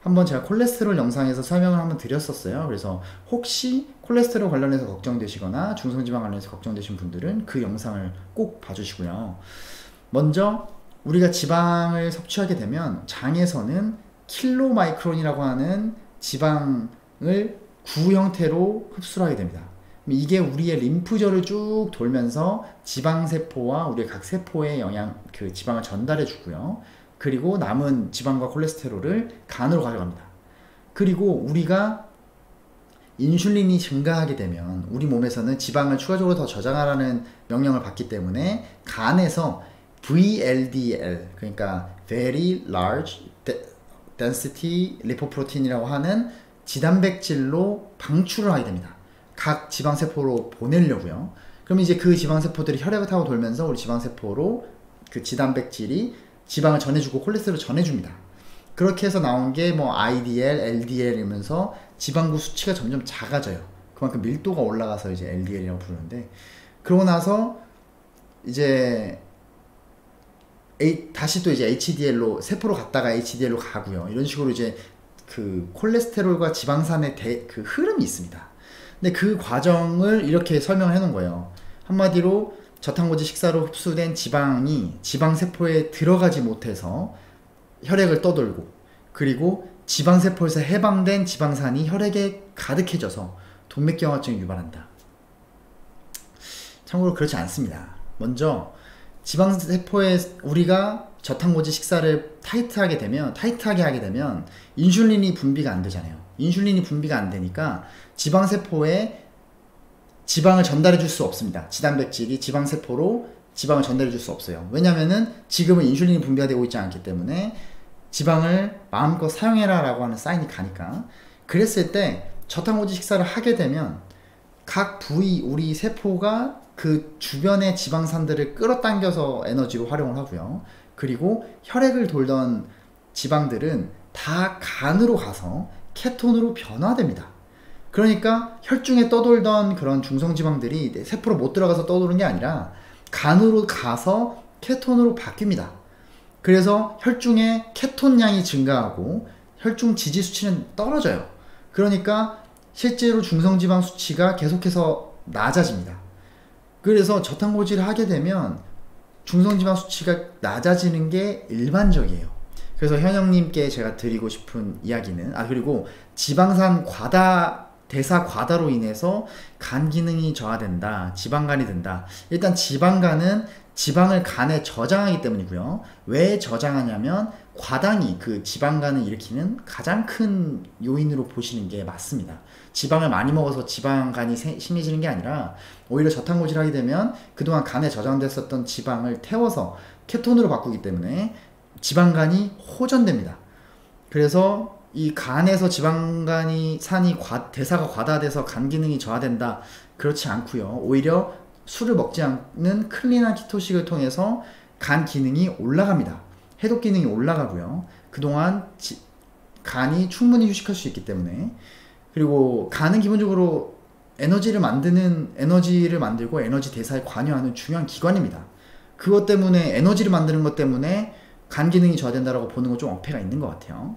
한번 제가 콜레스테롤 영상에서 설명을 한번 드렸었어요. 그래서 혹시 콜레스테롤 관련해서 걱정되시거나 중성지방 관련해서 걱정되신 분들은 그 영상을 꼭 봐주시고요. 먼저 우리가 지방을 섭취하게 되면 장에서는 킬로마이크론이라고 하는 지방을 구 형태로 흡수를 하게 됩니다. 이게 우리의 림프절을 쭉 돌면서 지방세포와 우리의 각 세포에 영양, 그 지방을 전달해 주고요. 그리고 남은 지방과 콜레스테롤을 간으로 가져갑니다. 그리고 우리가 인슐린이 증가하게 되면 우리 몸에서는 지방을 추가적으로 더 저장하라는 명령을 받기 때문에 간에서 브이엘디엘, 그러니까 Very Large Density Lipoprotein이라고 하는 지단백질로 방출을 하게 됩니다. 각 지방세포로 보내려고요. 그럼 이제 그 지방세포들이 혈액을 타고 돌면서 우리 지방세포로 그 지단백질이 지방을 전해주고 콜레스테롤을 전해줍니다. 그렇게 해서 나온 게 뭐 아이디엘, 엘디엘 이러면서 지방구 수치가 점점 작아져요. 그만큼 밀도가 올라가서 이제 엘디엘이라고 부르는데, 그러고 나서 이제 A, 다시 또 이제 에이치디엘로 세포로 갔다가 에이치디엘로 가고요. 이런 식으로 이제 그 콜레스테롤과 지방산의 대, 그 흐름이 있습니다. 근데 그 과정을 이렇게 설명을 해 놓은 거예요. 한마디로 저탄고지 식사로 흡수된 지방이 지방세포에 들어가지 못해서 혈액을 떠돌고, 그리고 지방세포에서 해방된 지방산이 혈액에 가득해져서 동맥경화증을 유발한다. 참고로 그렇지 않습니다. 먼저 지방세포에 우리가 저탄고지 식사를 타이트하게 되면 타이트하게 하게 되면 인슐린이 분비가 안 되잖아요. 인슐린이 분비가 안 되니까 지방세포에 지방을 전달해 줄 수 없습니다. 지단백질이 지방세포로 지방을 전달해 줄 수 없어요. 왜냐면은 지금은 인슐린이 분비가 되고 있지 않기 때문에 지방을 마음껏 사용해라 라고 하는 사인이 가니까. 그랬을 때 저탄고지 식사를 하게 되면 각 부위, 우리 세포가 그 주변의 지방산들을 끌어당겨서 에너지로 활용을 하고요. 그리고 혈액을 돌던 지방들은 다 간으로 가서 케톤으로 변화됩니다. 그러니까 혈중에 떠돌던 그런 중성지방들이 세포로 못 들어가서 떠도는 게 아니라 간으로 가서 케톤으로 바뀝니다. 그래서 혈중에 케톤량이 증가하고 혈중 지지 수치는 떨어져요. 그러니까 실제로 중성지방 수치가 계속해서 낮아집니다. 그래서 저탄고지를 하게 되면 중성지방 수치가 낮아지는 게 일반적이에요. 그래서 현영님께 제가 드리고 싶은 이야기는, 아 그리고 지방산 과다, 대사 과다로 인해서 간 기능이 저하된다, 지방간이 된다. 일단 지방간은 지방을 간에 저장하기 때문이고요. 왜 저장하냐면 과당이 그 지방간을 일으키는 가장 큰 요인으로 보시는 게 맞습니다. 지방을 많이 먹어서 지방간이 심해지는 게 아니라 오히려 저탄고지를 하게 되면 그동안 간에 저장됐었던 지방을 태워서 케톤으로 바꾸기 때문에 지방간이 호전됩니다. 그래서 이 간에서 지방간이 산이 과, 대사가 과다돼서 간 기능이 저하된다, 그렇지 않고요. 오히려 술을 먹지 않는 클린한 키토식을 통해서 간 기능이 올라갑니다. 해독 기능이 올라가고요. 그동안 지, 간이 충분히 휴식할 수 있기 때문에. 그리고 간은 기본적으로 에너지를 만드는, 에너지를 만들고 에너지 대사에 관여하는 중요한 기관입니다. 그것 때문에, 에너지를 만드는 것 때문에 간 기능이 저하된다라고 보는 건 좀 어폐가 있는 것 같아요.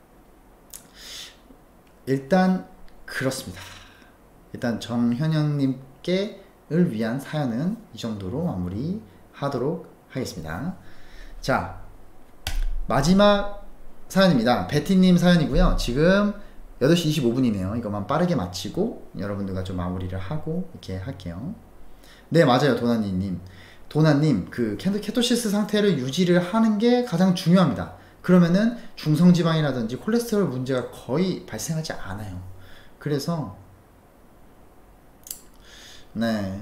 일단 그렇습니다. 일단 정현영님께 을 위한 사연은 이 정도로 마무리하도록 하겠습니다. 자, 마지막 사연입니다. 베티님 사연이고요. 지금 여덟 시 이십오 분이네요. 이것만 빠르게 마치고 여러분들과 좀 마무리를 하고 이렇게 할게요. 네, 맞아요. 도나니님. 도나님, 그 케토시스 상태를 유지를 하는 게 가장 중요합니다. 그러면은 중성지방이라든지 콜레스테롤 문제가 거의 발생하지 않아요. 그래서 네,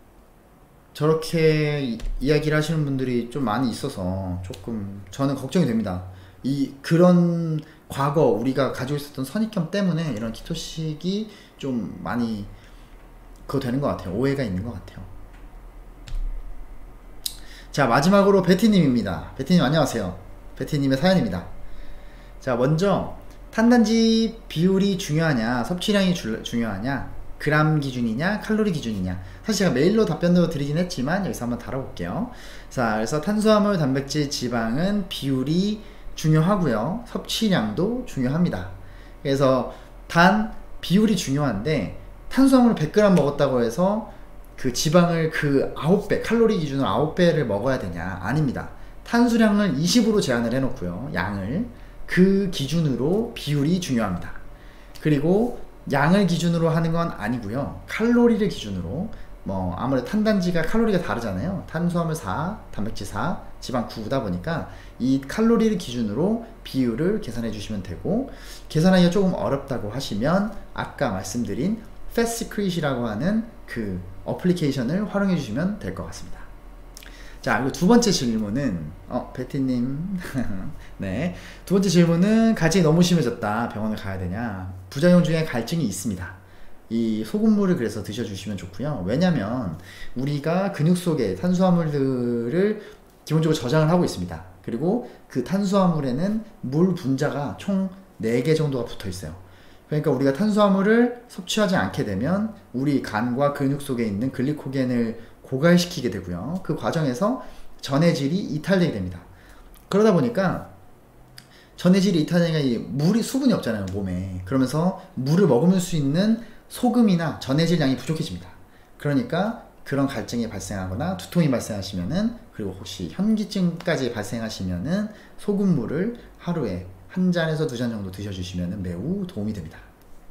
저렇게 이, 이야기를 하시는 분들이 좀 많이 있어서 조금 저는 걱정이 됩니다. 이 그런 과거 우리가 가지고 있었던 선입견 때문에 이런 키토식이 좀 많이 그거 되는 것 같아요. 오해가 있는 것 같아요. 자, 마지막으로 베티님입니다. 베티님 안녕하세요. 베티님의 사연입니다. 자, 먼저 탄단지 비율이 중요하냐, 섭취량이 주, 중요하냐, 그람 기준이냐, 칼로리 기준이냐. 사실 제가 메일로 답변도 드리긴 했지만 여기서 한번 다뤄볼게요. 자, 그래서 탄수화물, 단백질, 지방은 비율이 중요하고요. 섭취량도 중요합니다. 그래서 단, 비율이 중요한데 탄수화물을 백 그램 먹었다고 해서 그 지방을 그 아홉 배, 칼로리 기준으로 아홉 배를 먹어야 되냐? 아닙니다. 탄수량을 이십으로 제한을 해놓고요. 양을. 그 기준으로 비율이 중요합니다. 그리고 양을 기준으로 하는 건 아니고요. 칼로리를 기준으로, 뭐 아무래도 탄단지가 칼로리가 다르잖아요. 탄수화물 사, 단백질 사, 지방 구다 보니까 이 칼로리를 기준으로 비율을 계산해 주시면 되고, 계산하기가 조금 어렵다고 하시면 아까 말씀드린 패스트크릿이라고 하는 그 어플리케이션을 활용해 주시면 될 것 같습니다. 자, 그리고 두 번째 질문은 어 베티님 네, 두 번째 질문은 갈증이 너무 심해졌다, 병원을 가야 되냐? 부작용 중에 갈증이 있습니다. 이 소금물을 그래서 드셔주시면 좋고요. 왜냐면 우리가 근육 속에 탄수화물들을 기본적으로 저장을 하고 있습니다. 그리고 그 탄수화물에는 물 분자가 총 네 개 정도가 붙어 있어요. 그러니까 우리가 탄수화물을 섭취하지 않게 되면 우리 간과 근육 속에 있는 글리코겐을 고갈시키게 되고요. 그 과정에서 전해질이 이탈되게 됩니다. 그러다 보니까 전해질이 이탈되니까 이 물이, 수분이 없잖아요, 몸에. 그러면서 물을 머금을 수 있는 소금이나 전해질 양이 부족해집니다. 그러니까 그런 갈증이 발생하거나 두통이 발생하시면은, 그리고 혹시 현기증까지 발생하시면은 소금물을 하루에 한 잔에서 두 잔 정도 드셔주시면 매우 도움이 됩니다.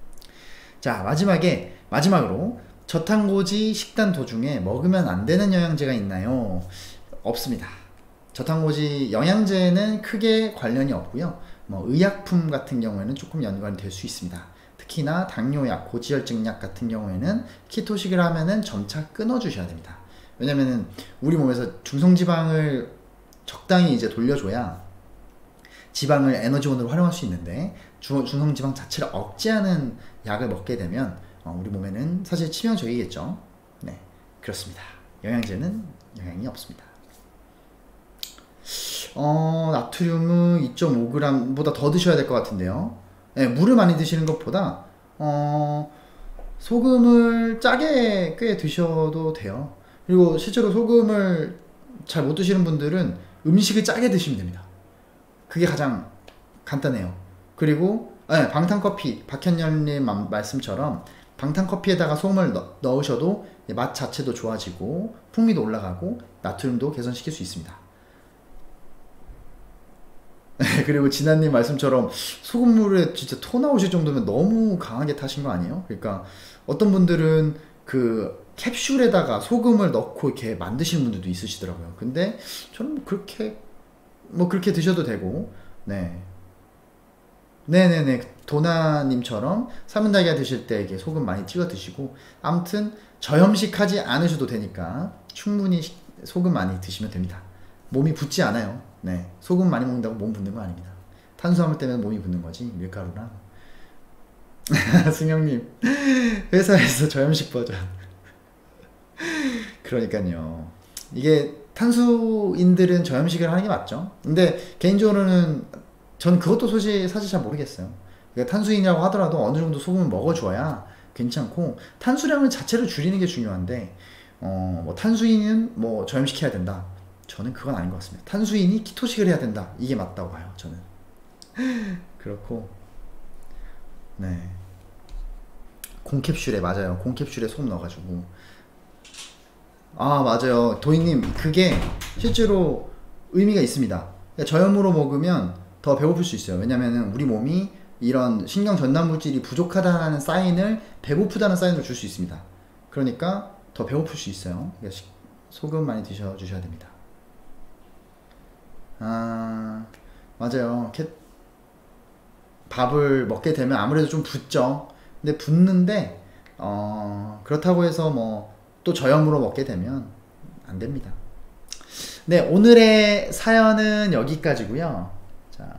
자, 마지막에, 마지막으로 저탄고지 식단 도중에 먹으면 안 되는 영양제가 있나요? 없습니다. 저탄고지 영양제는 크게 관련이 없고요. 뭐 의약품 같은 경우에는 조금 연관이 될 수 있습니다. 특히나 당뇨약, 고지혈증약 같은 경우에는 키토식을 하면은 점차 끊어주셔야 됩니다. 왜냐면은 우리 몸에서 중성지방을 적당히 이제 돌려줘야 지방을 에너지원으로 활용할 수 있는데, 주, 중성지방 자체를 억제하는 약을 먹게 되면 어, 우리 몸에는 사실 치명적이겠죠. 네, 그렇습니다. 영양제는 영향이 없습니다. 어, 나트륨은 이 점 오 그램보다 더 드셔야 될 것 같은데요. 네, 물을 많이 드시는 것보다 어, 소금을 짜게 꽤 드셔도 돼요. 그리고 실제로 소금을 잘 못 드시는 분들은 음식을 짜게 드시면 됩니다. 그게 가장 간단해요. 그리고 네, 방탄커피, 박현열님 말씀처럼 방탄커피에다가 소금을 넣, 넣으셔도 맛 자체도 좋아지고 풍미도 올라가고 나트륨도 개선시킬 수 있습니다. 그리고 진아님 말씀처럼 소금물에 진짜 토 나오실 정도면 너무 강하게 타신 거 아니에요? 그러니까 어떤 분들은 그 캡슐에다가 소금을 넣고 이렇게 만드시는 분들도 있으시더라고요. 근데 저는 뭐 그렇게 뭐 그렇게 드셔도 되고, 네, 네네네, 도나님처럼 삶은달걀 드실 때 이게 소금 많이 찍어 드시고, 아무튼 저염식하지 않으셔도 되니까 충분히 소금 많이 드시면 됩니다. 몸이 붓지 않아요. 네, 소금 많이 먹는다고 몸 붓는 거 아닙니다. 탄수화물 때문에 몸이 붓는 거지, 밀가루랑. 승영님, 회사에서 저염식 버전. 그러니까요, 이게 탄수인들은 저염식을 하는 게 맞죠. 근데 개인적으로는 전 그것도 사실, 사실 잘 모르겠어요. 그러니까 탄수인이라고 하더라도 어느 정도 소금을 먹어줘야 괜찮고, 탄수량을 자체를 줄이는 게 중요한데, 어, 뭐 탄수인은 뭐 저염시켜야 된다, 저는 그건 아닌 것 같습니다. 탄수인이 키토식을 해야 된다, 이게 맞다고 봐요, 저는. 그렇고, 네, 공캡슐에, 맞아요, 공캡슐에 소금 넣어가지고. 아, 맞아요, 도희님, 그게 실제로 의미가 있습니다. 저염으로 먹으면 더 배고플 수 있어요. 왜냐면은 우리 몸이 이런 신경 전달 물질이 부족하다는 사인을, 배고프다는 사인으로 줄 수 있습니다. 그러니까 더 배고플 수 있어요. 그러니까 소금 많이 드셔 주셔야 됩니다. 아, 맞아요. 이렇게 밥을 먹게 되면 아무래도 좀 붓죠. 근데 붓는데 어, 그렇다고 해서 뭐 또 저염으로 먹게 되면 안 됩니다. 네, 오늘의 사연은 여기까지고요. 자,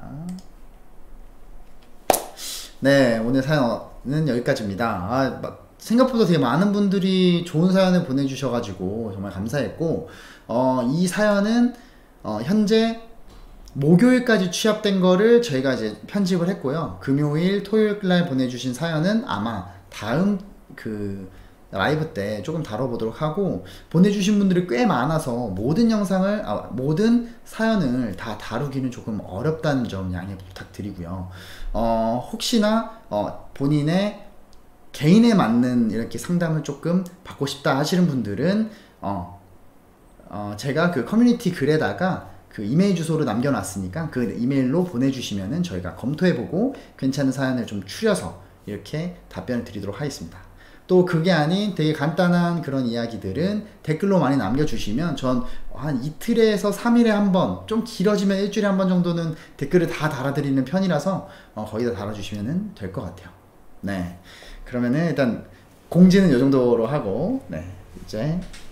네, 오늘 사연은 여기까지입니다. 아, 생각보다 되게 많은 분들이 좋은 사연을 보내주셔가지고 정말 감사했고, 어, 이 사연은 어, 현재 목요일까지 취합된 거를 저희가 이제 편집을 했고요. 금요일, 토요일 날 보내주신 사연은 아마 다음 그 라이브 때 조금 다뤄보도록 하고, 보내주신 분들이 꽤 많아서 모든 영상을 아, 모든 사연을 다 다루기는 조금 어렵다는 점 양해 부탁드리고요. 어, 혹시나 어, 본인의 개인에 맞는 이렇게 상담을 조금 받고 싶다 하시는 분들은 어, 어, 제가 그 커뮤니티 글에다가 그 이메일 주소를 남겨놨으니까 그 이메일로 보내주시면은 저희가 검토해보고 괜찮은 사연을 좀 추려서 이렇게 답변을 드리도록 하겠습니다. 또 그게 아닌 되게 간단한 그런 이야기들은 댓글로 많이 남겨주시면 전 한 이틀에서 삼 일에 한 번, 좀 길어지면 일주일에 한 번 정도는 댓글을 다 달아드리는 편이라서 어, 거의 다 달아주시면 될 것 같아요. 네, 그러면은 일단 공지는 이 정도로 하고, 네, 이제